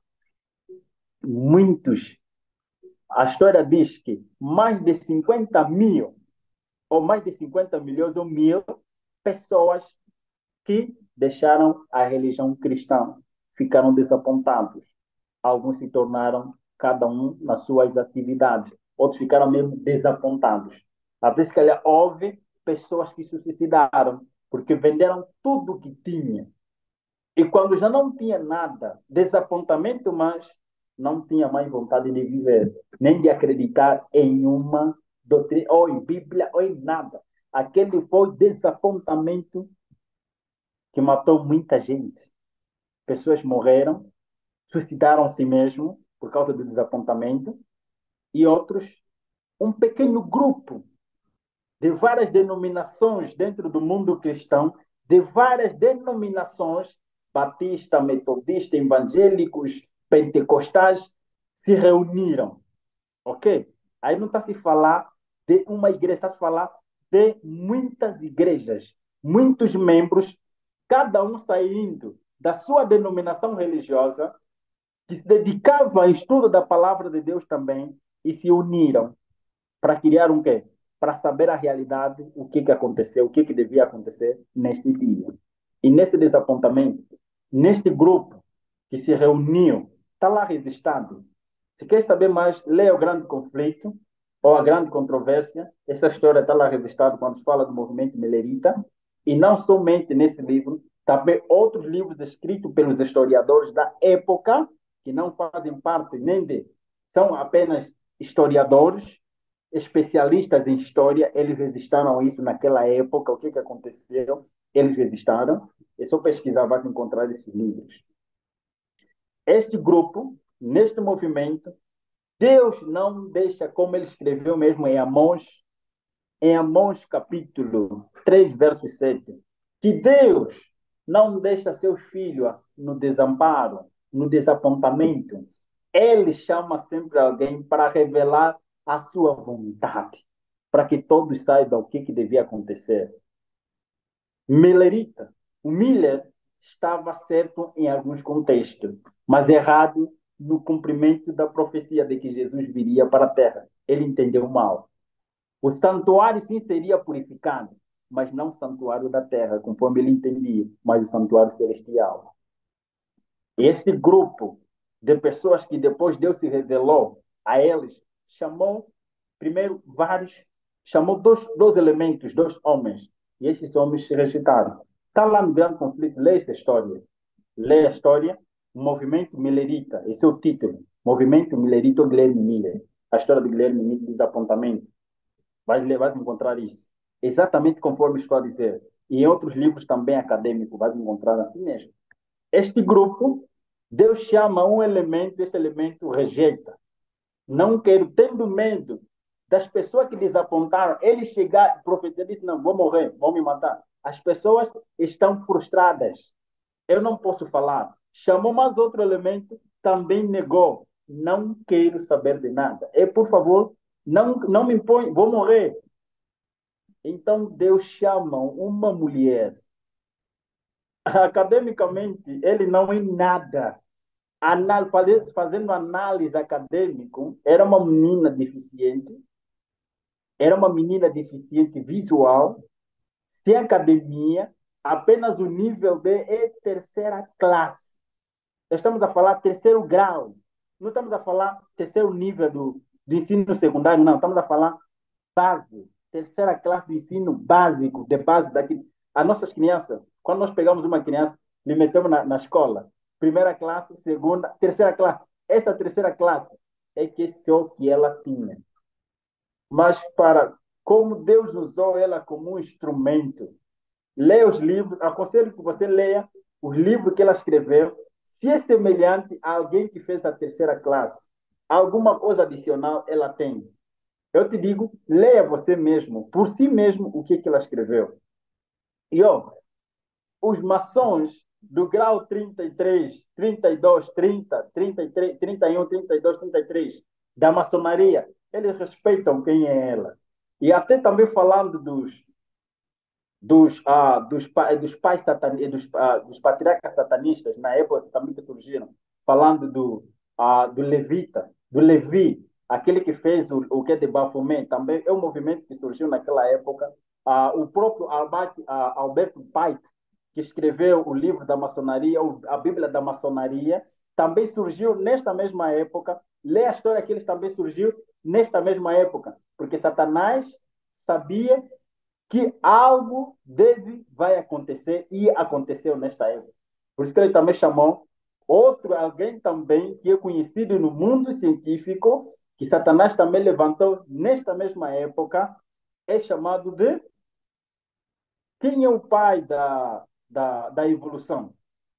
S1: muitos, a história diz que mais de cinquenta mil, ou mais de cinquenta milhões ou mil pessoas que deixaram a religião cristã, ficaram desapontados. Alguns se tornaram, cada um nas suas atividades. Outros ficaram mesmo desapontados. Até se calhar houve pessoas que se suicidaram, porque venderam tudo o que tinha. E quando já não tinha nada, desapontamento, mas não tinha mais vontade de viver, nem de acreditar em uma doutrina, ou em Bíblia, ou em nada. Aquele foi desapontamento que matou muita gente. Pessoas morreram, suicidaram a si mesmo por causa do desapontamento, e outros, um pequeno grupo de várias denominações dentro do mundo cristão, de várias denominações, batista, metodista, evangélicos, pentecostais, se reuniram, ok? Aí não está se falar de uma igreja, está se falar de muitas igrejas, muitos membros, cada um saindo da sua denominação religiosa, que se dedicava ao estudo da palavra de Deus também, e se uniram para criar um quê? Para saber a realidade, o que, que aconteceu, o que, que devia acontecer neste dia. E nesse desapontamento, neste grupo que se reuniu, está lá registrado. Se quer saber mais, leia o grande conflito ou a grande controvérsia. Essa história está lá registrada quando se fala do movimento millerita. E não somente nesse livro, também outros livros escritos pelos historiadores da época, que não fazem parte nem de... São apenas historiadores, especialistas em história, eles registraram isso naquela época, o que, que aconteceu, eles registraram. É só pesquisar, vai encontrar esses livros. Este grupo, neste movimento, Deus não deixa, como ele escreveu mesmo em Amós, em Amós capítulo três, verso sete, que Deus não deixa seu filho no desamparo, no desapontamento. Ele chama sempre alguém para revelar a sua vontade, para que todos saibam o que, que devia acontecer. Millerita, o Miller estava certo em alguns contextos, mas errado no cumprimento da profecia de que Jesus viria para a Terra. Ele entendeu mal. O santuário sim seria purificado, mas não o santuário da terra, conforme ele entendia, mas o santuário celestial. Esse grupo de pessoas que depois Deus se revelou a eles, chamou primeiro vários, chamou dois, dois elementos, dois homens, e esses homens se rejeitaram. Está lá no Grande Conflito, lê essa história. Lê a história, o Movimento Millerita, esse é o título, Movimento Millerita ou Guilherme Miller. A história de Guilherme Miller, desapontamento. Vais ler, vais encontrar isso. Exatamente conforme estou a dizer. E em outros livros também acadêmicos, vais encontrar assim mesmo. Este grupo, Deus chama um elemento, este elemento rejeita. Não quero, tendo medo das pessoas que desapontaram, ele chegar, profetizar, disse, não, vou morrer, vão me matar. As pessoas estão frustradas. Eu não posso falar. Chamou mais outro elemento, também negou. Não quero saber de nada. E, por favor, não, não me impõe, vou morrer. Então, Deus chama uma mulher. Academicamente, ele não é nada. Anal, fazendo análise acadêmica, era uma menina deficiente, era uma menina deficiente visual, sem academia, apenas o nível de é terceira classe. Estamos a falar terceiro grau. Não estamos a falar terceiro nível do, do ensino secundário, não. Estamos a falar base, terceira classe do ensino básico, de base daqui. As nossas crianças, quando nós pegamos uma criança, lhe metemos na, na escola, primeira classe, segunda, terceira classe. Essa terceira classe é que é o que ela tinha. Mas para como Deus usou ela como um instrumento, leia os livros, aconselho que você leia os livros que ela escreveu, se é semelhante a alguém que fez a terceira classe, alguma coisa adicional ela tem. Eu te digo, leia você mesmo, por si mesmo, o que, que ela escreveu. E, ó, os maçons do grau trinta e três, trinta e dois, trinta, trinta e três, trinta e um, trinta e dois, trinta e três, da maçonaria, eles respeitam quem é ela. E até também falando dos, dos, ah, dos, dos pais satanistas, dos, ah, dos patriarcas satanistas, na época também que surgiram, falando do, ah, do Levita, do Levi, aquele que fez o, o que é de Baphomet, também é um movimento que surgiu naquela época. Ah, o próprio Albert, ah, Alberto Pike, que escreveu o livro da maçonaria, a Bíblia da maçonaria, também surgiu nesta mesma época. Lê a história que eles também surgiu nesta mesma época, porque Satanás sabia que algo deve, vai acontecer e aconteceu nesta época. Por isso que ele também chamou outro, alguém também que é conhecido no mundo científico, que Satanás também levantou nesta mesma época, é chamado de... Quem é o pai da, da, da evolução?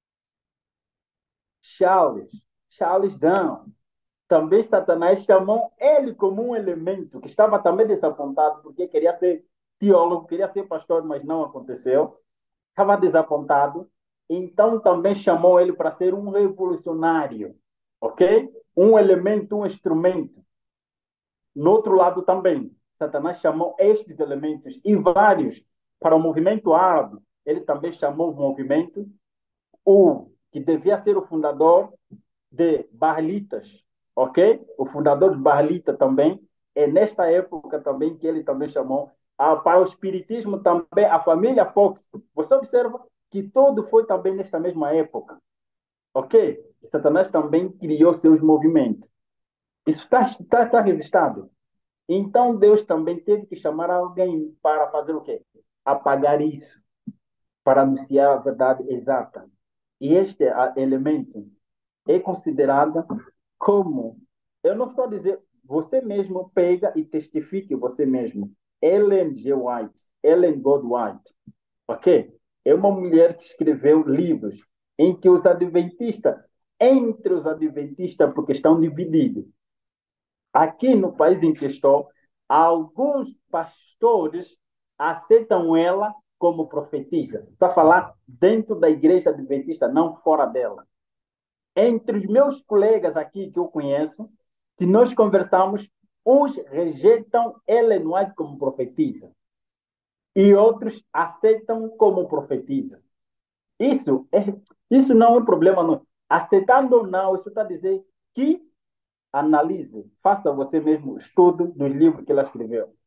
S1: Charles. Charles Darwin. Também Satanás chamou ele como um elemento que estava também desapontado porque queria ser teólogo, queria ser pastor, mas não aconteceu. Estava desapontado. Então também chamou ele para ser um revolucionário, ok? Um elemento, um instrumento. No outro lado também, Satanás chamou estes elementos e vários para o movimento árabe. Ele também chamou o movimento, o que devia ser o fundador de Baalitas, ok? O fundador de Baalita também, é nesta época também que ele também chamou. Ah, para o espiritismo também, a família Fox. Você observa que tudo foi também nesta mesma época, ok? E Satanás também criou seus movimentos. Isso está tá, tá registrado. Então Deus também teve que chamar alguém para fazer o quê? Apagar isso, para anunciar a verdade exata. E este elemento é considerado como, eu não estou a dizer, você mesmo pega e testifique você mesmo. Ellen G. White, Ellen Gold White, ok? É uma mulher que escreveu livros em que os adventistas, entre os adventistas, porque estão divididos. Aqui no país em que estou, alguns pastores aceitam ela como profetisa. Está a falar dentro da igreja adventista, não fora dela. Entre os meus colegas aqui que eu conheço, que nós conversamos, uns rejeitam Ellen White como profetisa e outros aceitam como profetisa. Isso, é, isso não é problema. Não. Aceitando ou não, isso está a dizer que analise, faça você mesmo o estudo dos livros que ela escreveu.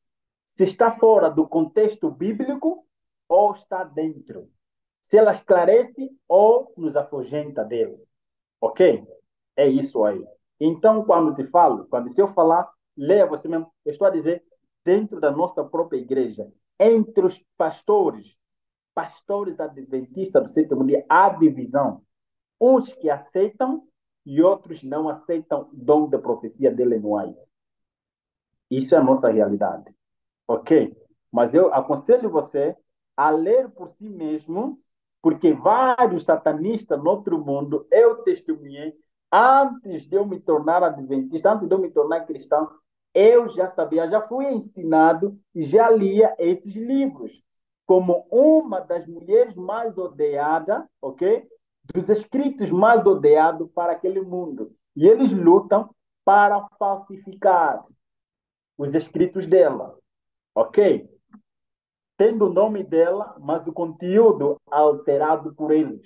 S1: se está fora do contexto bíblico ou está dentro. Se ela esclarece ou nos afugenta dele. Ok? É isso aí. Então, quando te falo, quando se eu falar, leia você mesmo. Eu estou a dizer dentro da nossa própria igreja, entre os pastores, pastores adventistas do sétimo dia, há divisão. Uns que aceitam e outros não aceitam o dom da profecia de Ellen White. Isso é a nossa realidade. Ok? Mas eu aconselho você a ler por si mesmo, porque vários satanistas no outro mundo, eu testemunhei, antes de eu me tornar adventista, antes de eu me tornar cristão, eu já sabia, já fui ensinado e já lia esses livros, como uma das mulheres mais odiadas, ok? Dos escritos mais odiados para aquele mundo. E eles lutam para falsificar os escritos dela, ok? Tendo o nome dela, mas o conteúdo alterado por eles.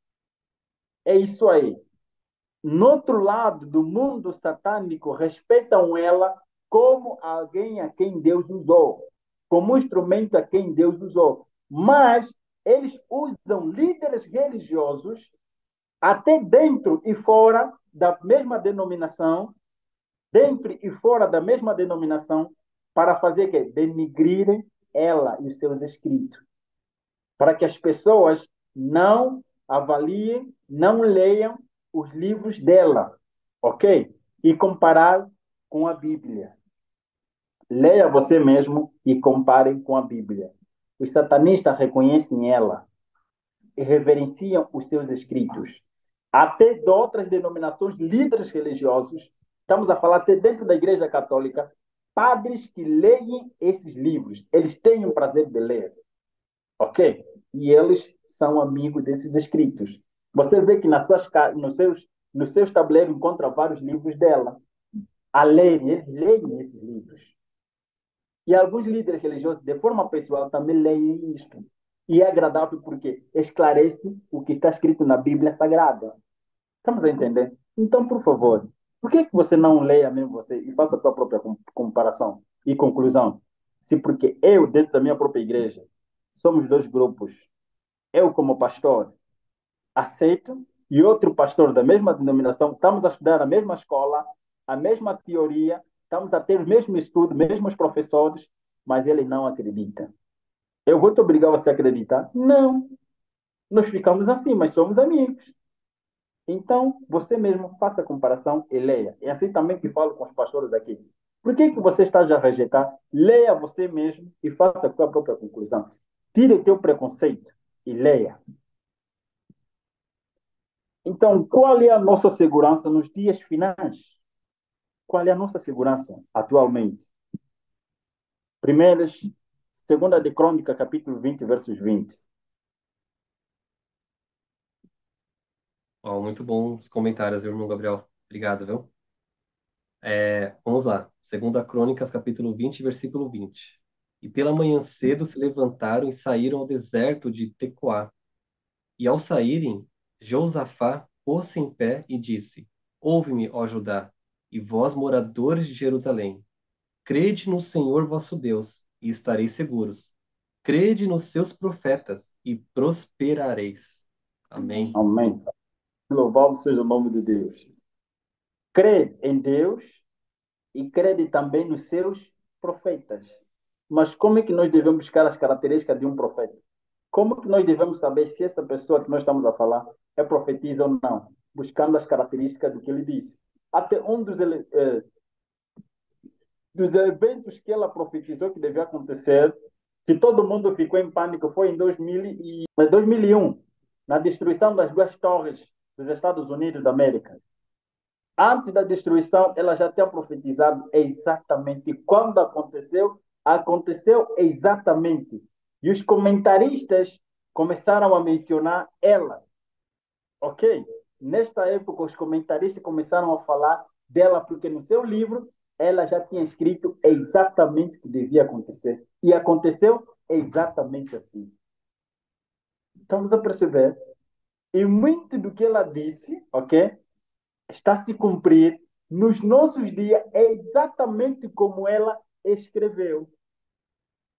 S1: É isso aí. No outro lado do mundo satânico, respeitam ela como alguém a quem Deus usou, como um instrumento a quem Deus usou. Mas eles usam líderes religiosos, até dentro e fora da mesma denominação, dentro e fora da mesma denominação, para fazer que denigrirem ela e os seus escritos, para que as pessoas não avaliem, não leiam os livros dela, ok? E comparar com a Bíblia. Leia você mesmo e compare com a Bíblia. Os satanistas reconhecem ela e reverenciam os seus escritos. Até de outras denominações, líderes religiosos, estamos a falar até dentro da Igreja Católica, padres que leem esses livros, eles têm o prazer de ler, ok? E eles são amigos desses escritos. Você vê que nas suas, nos, seus, nos seus tabuleiros encontra vários livros dela. A lerem, eles leem esses livros. E alguns líderes religiosos, de forma pessoal, também leem isto. E é agradável porque esclarece o que está escrito na Bíblia Sagrada. Estamos a entender? Então, por favor, por que, que você não leia mesmo você e faça a sua própria comparação e conclusão? Se porque eu, dentro da minha própria igreja, somos dois grupos. Eu, como pastor, aceito, e outro pastor da mesma denominação, estamos a estudar a mesma escola, a mesma teoria, estamos a ter o mesmo estudo, mesmos professores, mas ele não acredita. Eu vou te obrigar você a acreditar? Não. Nós ficamos assim, mas somos amigos. Então, você mesmo faça a comparação e leia. É assim também que falo com os pastores aqui. Por que, que você está a rejeitar? Leia você mesmo e faça a sua própria conclusão. Tire o teu preconceito e leia. Então, qual é a nossa segurança nos dias finais? Qual é a nossa segurança atualmente? Primeiras, segunda de Crônica, capítulo vinte, versos vinte.
S3: Ó, muito bons comentários, viu, irmão Gabriel? Obrigado, viu? É, vamos lá. Segunda Crônicas, capítulo vinte, versículo vinte. E pela manhã cedo se levantaram e saíram ao deserto de Tecoá. E ao saírem, Josafá pôs-se em pé e disse: Ouve-me, ó Judá, e vós, moradores de Jerusalém. Crede no Senhor vosso Deus, e estareis seguros. Crede nos seus profetas, e prosperareis. Amém.
S1: Amém. Louvado seja o nome de Deus. Crede em Deus e crede também nos seus profetas. Mas como é que nós devemos buscar as características de um profeta? Como que nós devemos saber se essa pessoa que nós estamos a falar é profetisa ou não? Buscando as características do que ele disse. Até um dos, eh, dos eventos que ela profetizou que devia acontecer, que todo mundo ficou em pânico, foi em dois mil e, dois mil e um, na destruição das duas torres dos Estados Unidos da América. Antes da destruição, ela já tinha profetizado exatamente quando aconteceu, aconteceu exatamente. E os comentaristas começaram a mencionar ela, ok? Nesta época, os comentaristas começaram a falar dela, porque no seu livro ela já tinha escrito exatamente o que devia acontecer. E aconteceu exatamente assim. Estamos a perceber? E muito do que ela disse, ok? Está a se cumprir nos nossos dias, é exatamente como ela escreveu.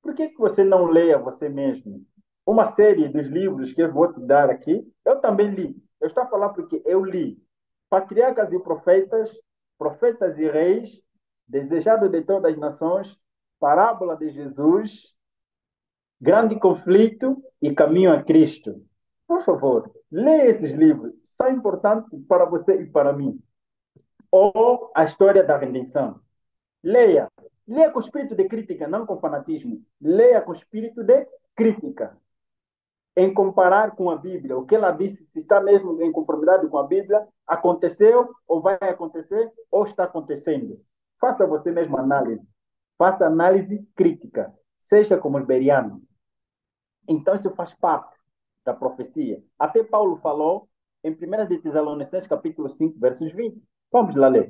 S1: Por que que você não leia você mesmo? Uma série dos livros que eu vou te dar aqui, eu também li. Eu estou a falar porque eu li. Patriarcas e Profetas, Profetas e Reis, Desejado de Todas as Nações, Parábola de Jesus, Grande Conflito e Caminho a Cristo. Por favor, leia esses livros. São importantes para você e para mim. Ou A História da Redenção. Leia. Leia com espírito de crítica, não com fanatismo. Leia com espírito de crítica. Em comparar com a Bíblia, o que ela disse, se está mesmo em conformidade com a Bíblia, aconteceu, ou vai acontecer, ou está acontecendo. Faça você mesmo análise. Faça análise crítica. Seja como os berianos. Então, isso faz parte da profecia. Até Paulo falou em primeira de Tessalonicenses, capítulo cinco, versos vinte. Vamos lá ler.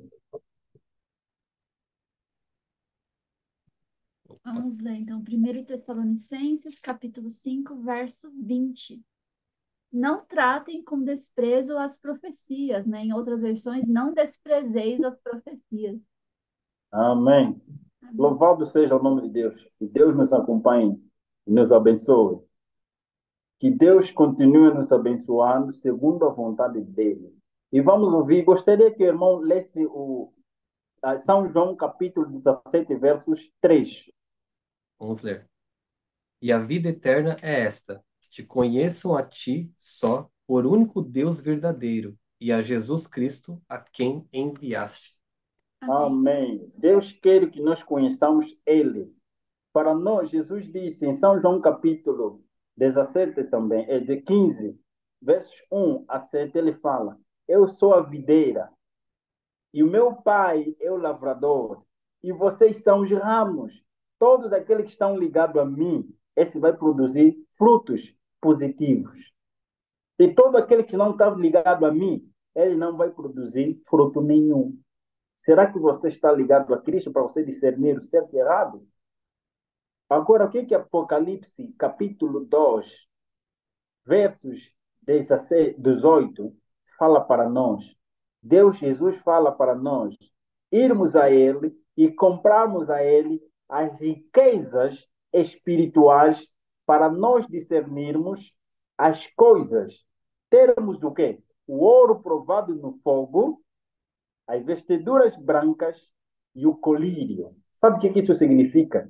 S2: Vamos ler, então, primeira Tessalonicenses, capítulo cinco, verso vinte. Não tratem com desprezo as profecias, né? Em outras versões, não desprezeis as profecias.
S1: Amém.
S2: Amém.
S1: Louvado seja o nome de Deus. Que Deus nos acompanhe e nos abençoe. Que Deus continue nos abençoando segundo a vontade dele. E vamos ouvir, gostaria que o irmão lesse o ah, São João capítulo dezessete, versos três.
S3: Vamos ler. E a vida eterna é esta, que te conheçam a ti só, por único Deus verdadeiro, e a Jesus Cristo, a quem enviaste.
S2: Amém.
S1: Amém. Deus quer que nós conheçamos ele. Para nós, Jesus disse em São João capítulo dezessete também, é de quinze, versos um a sete, ele fala: Eu sou a videira, e o meu pai é o lavrador, e vocês são os ramos. Todos aqueles que estão ligados a mim, esse vai produzir frutos positivos. E todo aquele que não está ligado a mim, ele não vai produzir fruto nenhum. Será que você está ligado a Cristo para você discernir o certo e errado? Agora, o que que Apocalipse, capítulo dois, versos dezesseis, dezoito, fala para nós? Deus, Jesus fala para nós irmos a Ele e comprarmos a Ele as riquezas espirituais para nós discernirmos as coisas. Termos o quê? O ouro provado no fogo, as vestiduras brancas e o colírio. Sabe o que isso significa?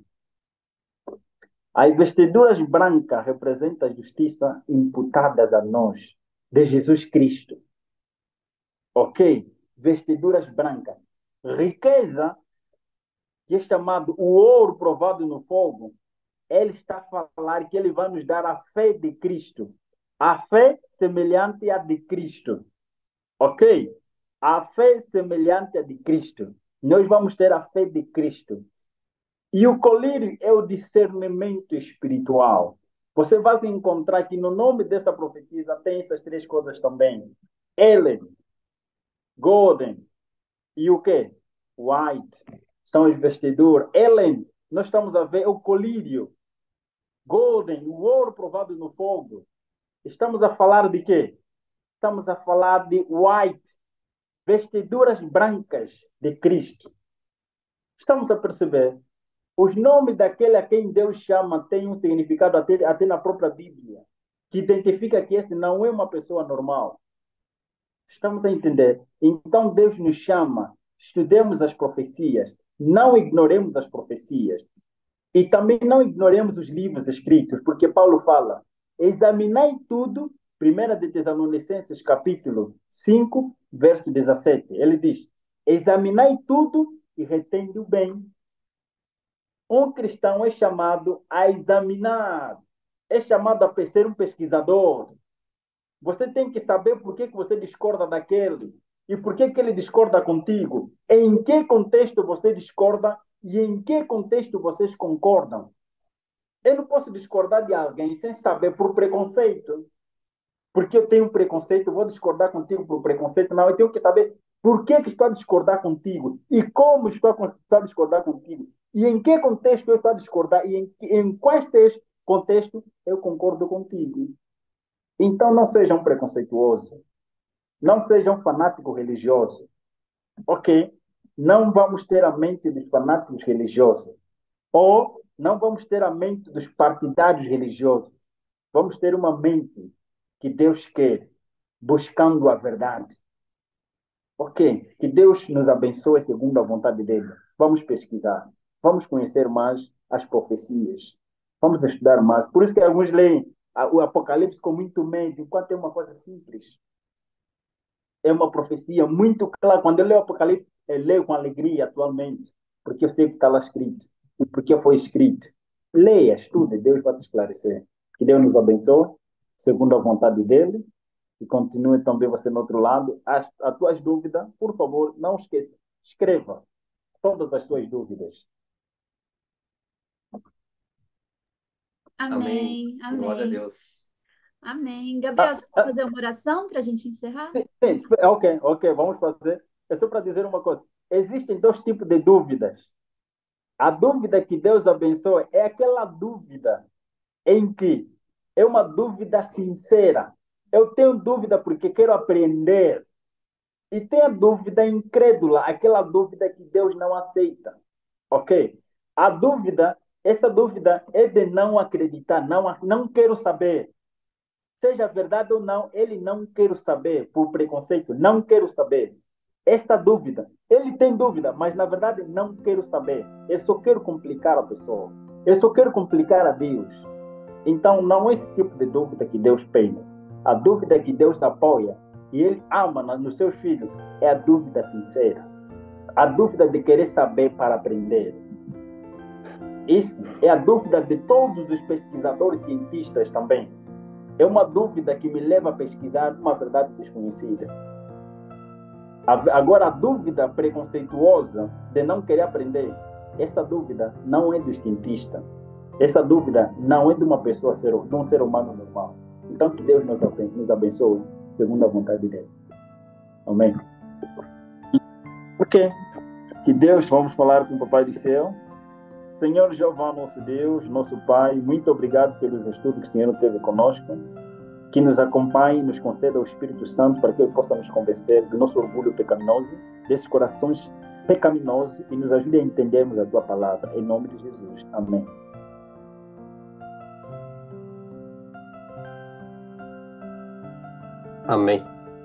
S1: As vestiduras brancas representam a justiça imputada a nós, de Jesus Cristo. Ok? Vestiduras brancas. Riqueza, que é chamado o ouro provado no fogo, ele está a falar que ele vai nos dar a fé de Cristo. A fé semelhante à de Cristo. Ok? A fé semelhante à de Cristo. Nós vamos ter a fé de Cristo. E o colírio é o discernimento espiritual. Você vai se encontrar que no nome dessa profetisa tem essas três coisas também. Ellen, golden e o quê? White. São as vestiduras. Ellen, nós estamos a ver o colírio. Golden, o ouro provado no fogo. Estamos a falar de quê? Estamos a falar de white, vestiduras brancas de Cristo. Estamos a perceber? Os nomes daquele a quem Deus chama têm um significado até, até na própria Bíblia, que identifica que esse não é uma pessoa normal. Estamos a entender? Então Deus nos chama, estudemos as profecias, não ignoremos as profecias. E também não ignoremos os livros escritos, porque Paulo fala, examinai tudo, primeira de Tessalonicenses, capítulo cinco, verso dezessete. Ele diz, examinai tudo e retende o bem. Um cristão é chamado a examinar, é chamado a ser um pesquisador. Você tem que saber por que, que você discorda daquele e por que, que ele discorda contigo, em que contexto você discorda e em que contexto vocês concordam. Eu não posso discordar de alguém sem saber por preconceito. Porque eu tenho preconceito, vou discordar contigo por preconceito. Não, eu tenho que saber por que, que estou a discordar contigo e como estou a discordar contigo. E em que contexto eu estou a discordar e em, em quais contextos eu concordo contigo. Então não seja um preconceituoso. Não seja um fanático religioso. Ok? Não vamos ter a mente dos fanáticos religiosos. Ou não vamos ter a mente dos partidários religiosos. Vamos ter uma mente que Deus quer, buscando a verdade. Ok? Que Deus nos abençoe segundo a vontade dele. Vamos pesquisar. Vamos conhecer mais as profecias. Vamos estudar mais. Por isso que alguns leem o Apocalipse com muito medo, enquanto é uma coisa simples. É uma profecia muito clara. Quando eu leio o Apocalipse, eu leio com alegria atualmente, porque eu sei o que está lá escrito e porque foi escrito. Leia, estude, Deus vai te esclarecer. Que Deus nos abençoe, segundo a vontade dele, e continue também você no outro lado. As, as tuas dúvidas, por favor, não esqueça. Escreva todas as suas dúvidas.
S2: Amém,
S3: Amém. Glória a
S2: amém,
S3: Deus.
S2: amém. Gabriel,
S1: Ah,
S2: você pode
S1: ah,
S2: fazer uma oração para a gente encerrar?
S1: sim, sim, ok, ok, vamos fazer. É só para dizer uma coisa. Existem dois tipos de dúvidas. A dúvida que Deus abençoe é aquela dúvida em que é uma dúvida sincera. Eu tenho dúvida porque quero aprender. E tem a dúvida incrédula, aquela dúvida que Deus não aceita. Ok? A dúvida, essa dúvida é de não acreditar, não, não quero saber. Seja verdade ou não, ele não quer saber, por preconceito, não quero saber. Esta dúvida, ele tem dúvida, mas na verdade não quero saber. Eu só quero complicar a pessoa. Eu só quero complicar a Deus. Então não é esse tipo de dúvida que Deus pede. A dúvida que Deus apoia e Ele ama nos seus filhos é a dúvida sincera. A dúvida de querer saber para aprender. Isso é a dúvida de todos os pesquisadores cientistas também. É uma dúvida que me leva a pesquisar uma verdade desconhecida. Agora, a dúvida preconceituosa de não querer aprender, essa dúvida não é do cientista. Essa dúvida não é de uma pessoa, de um ser humano normal. Então, que Deus nos abençoe, segundo a vontade dele. Amém. Ok. Que Deus, vamos falar com o Papai do Céu. Senhor Jeová, nosso Deus, nosso Pai, muito obrigado pelos estudos que o Senhor teve conosco. Que nos acompanhe e nos conceda o Espírito Santo para que Ele possa nos convencer do nosso orgulho pecaminoso, desses corações pecaminosos e nos ajude a entendermos a Tua palavra. Em nome de Jesus. Amém.
S3: Amém.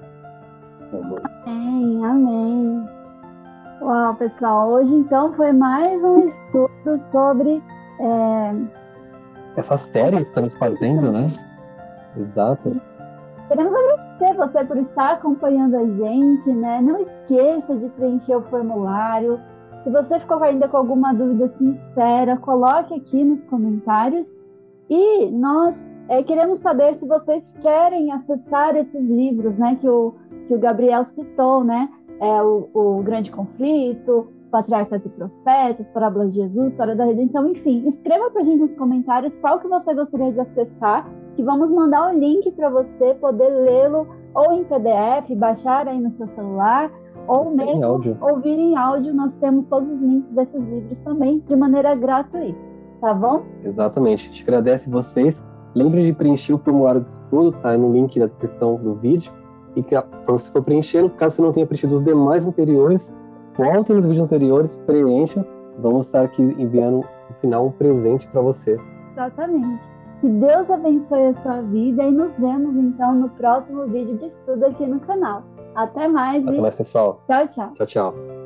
S2: Amém, amém. Uau, pessoal, hoje então foi mais um estudo sobre é...
S3: essa série que estamos fazendo, né? Exato.
S2: Queremos agradecer você por estar acompanhando a gente, né? Não esqueça de preencher o formulário. Se você ficou ainda com alguma dúvida sincera, coloque aqui nos comentários. E nós é, queremos saber se vocês querem acessar esses livros, né? Que o, que o Gabriel citou, né? É, o, o Grande Conflito, Patriarcas e Profetas, Parábolas de Jesus, História da Redenção, enfim. Escreva para a gente nos comentários qual que você gostaria de acessar, que vamos mandar o link para você poder lê-lo ou em P D F, baixar aí no seu celular, ou mesmo em áudio. Ouvir em áudio. Nós temos todos os links desses livros também, de maneira gratuita, tá bom?
S3: Exatamente. A gente agradece vocês. Lembre de preencher o formulário de estudo, tá no link da descrição do vídeo. E que, quando você for preenchendo, caso você não tenha preenchido os demais anteriores, volte nos vídeos anteriores, preencha. Vamos estar aqui enviando, no final, um presente para você.
S2: Exatamente. Que Deus abençoe a sua vida e nos vemos, então, no próximo vídeo de estudo aqui no canal. Até mais.
S3: Até
S2: e
S3: mais, pessoal.
S2: Tchau, tchau.
S3: Tchau, tchau.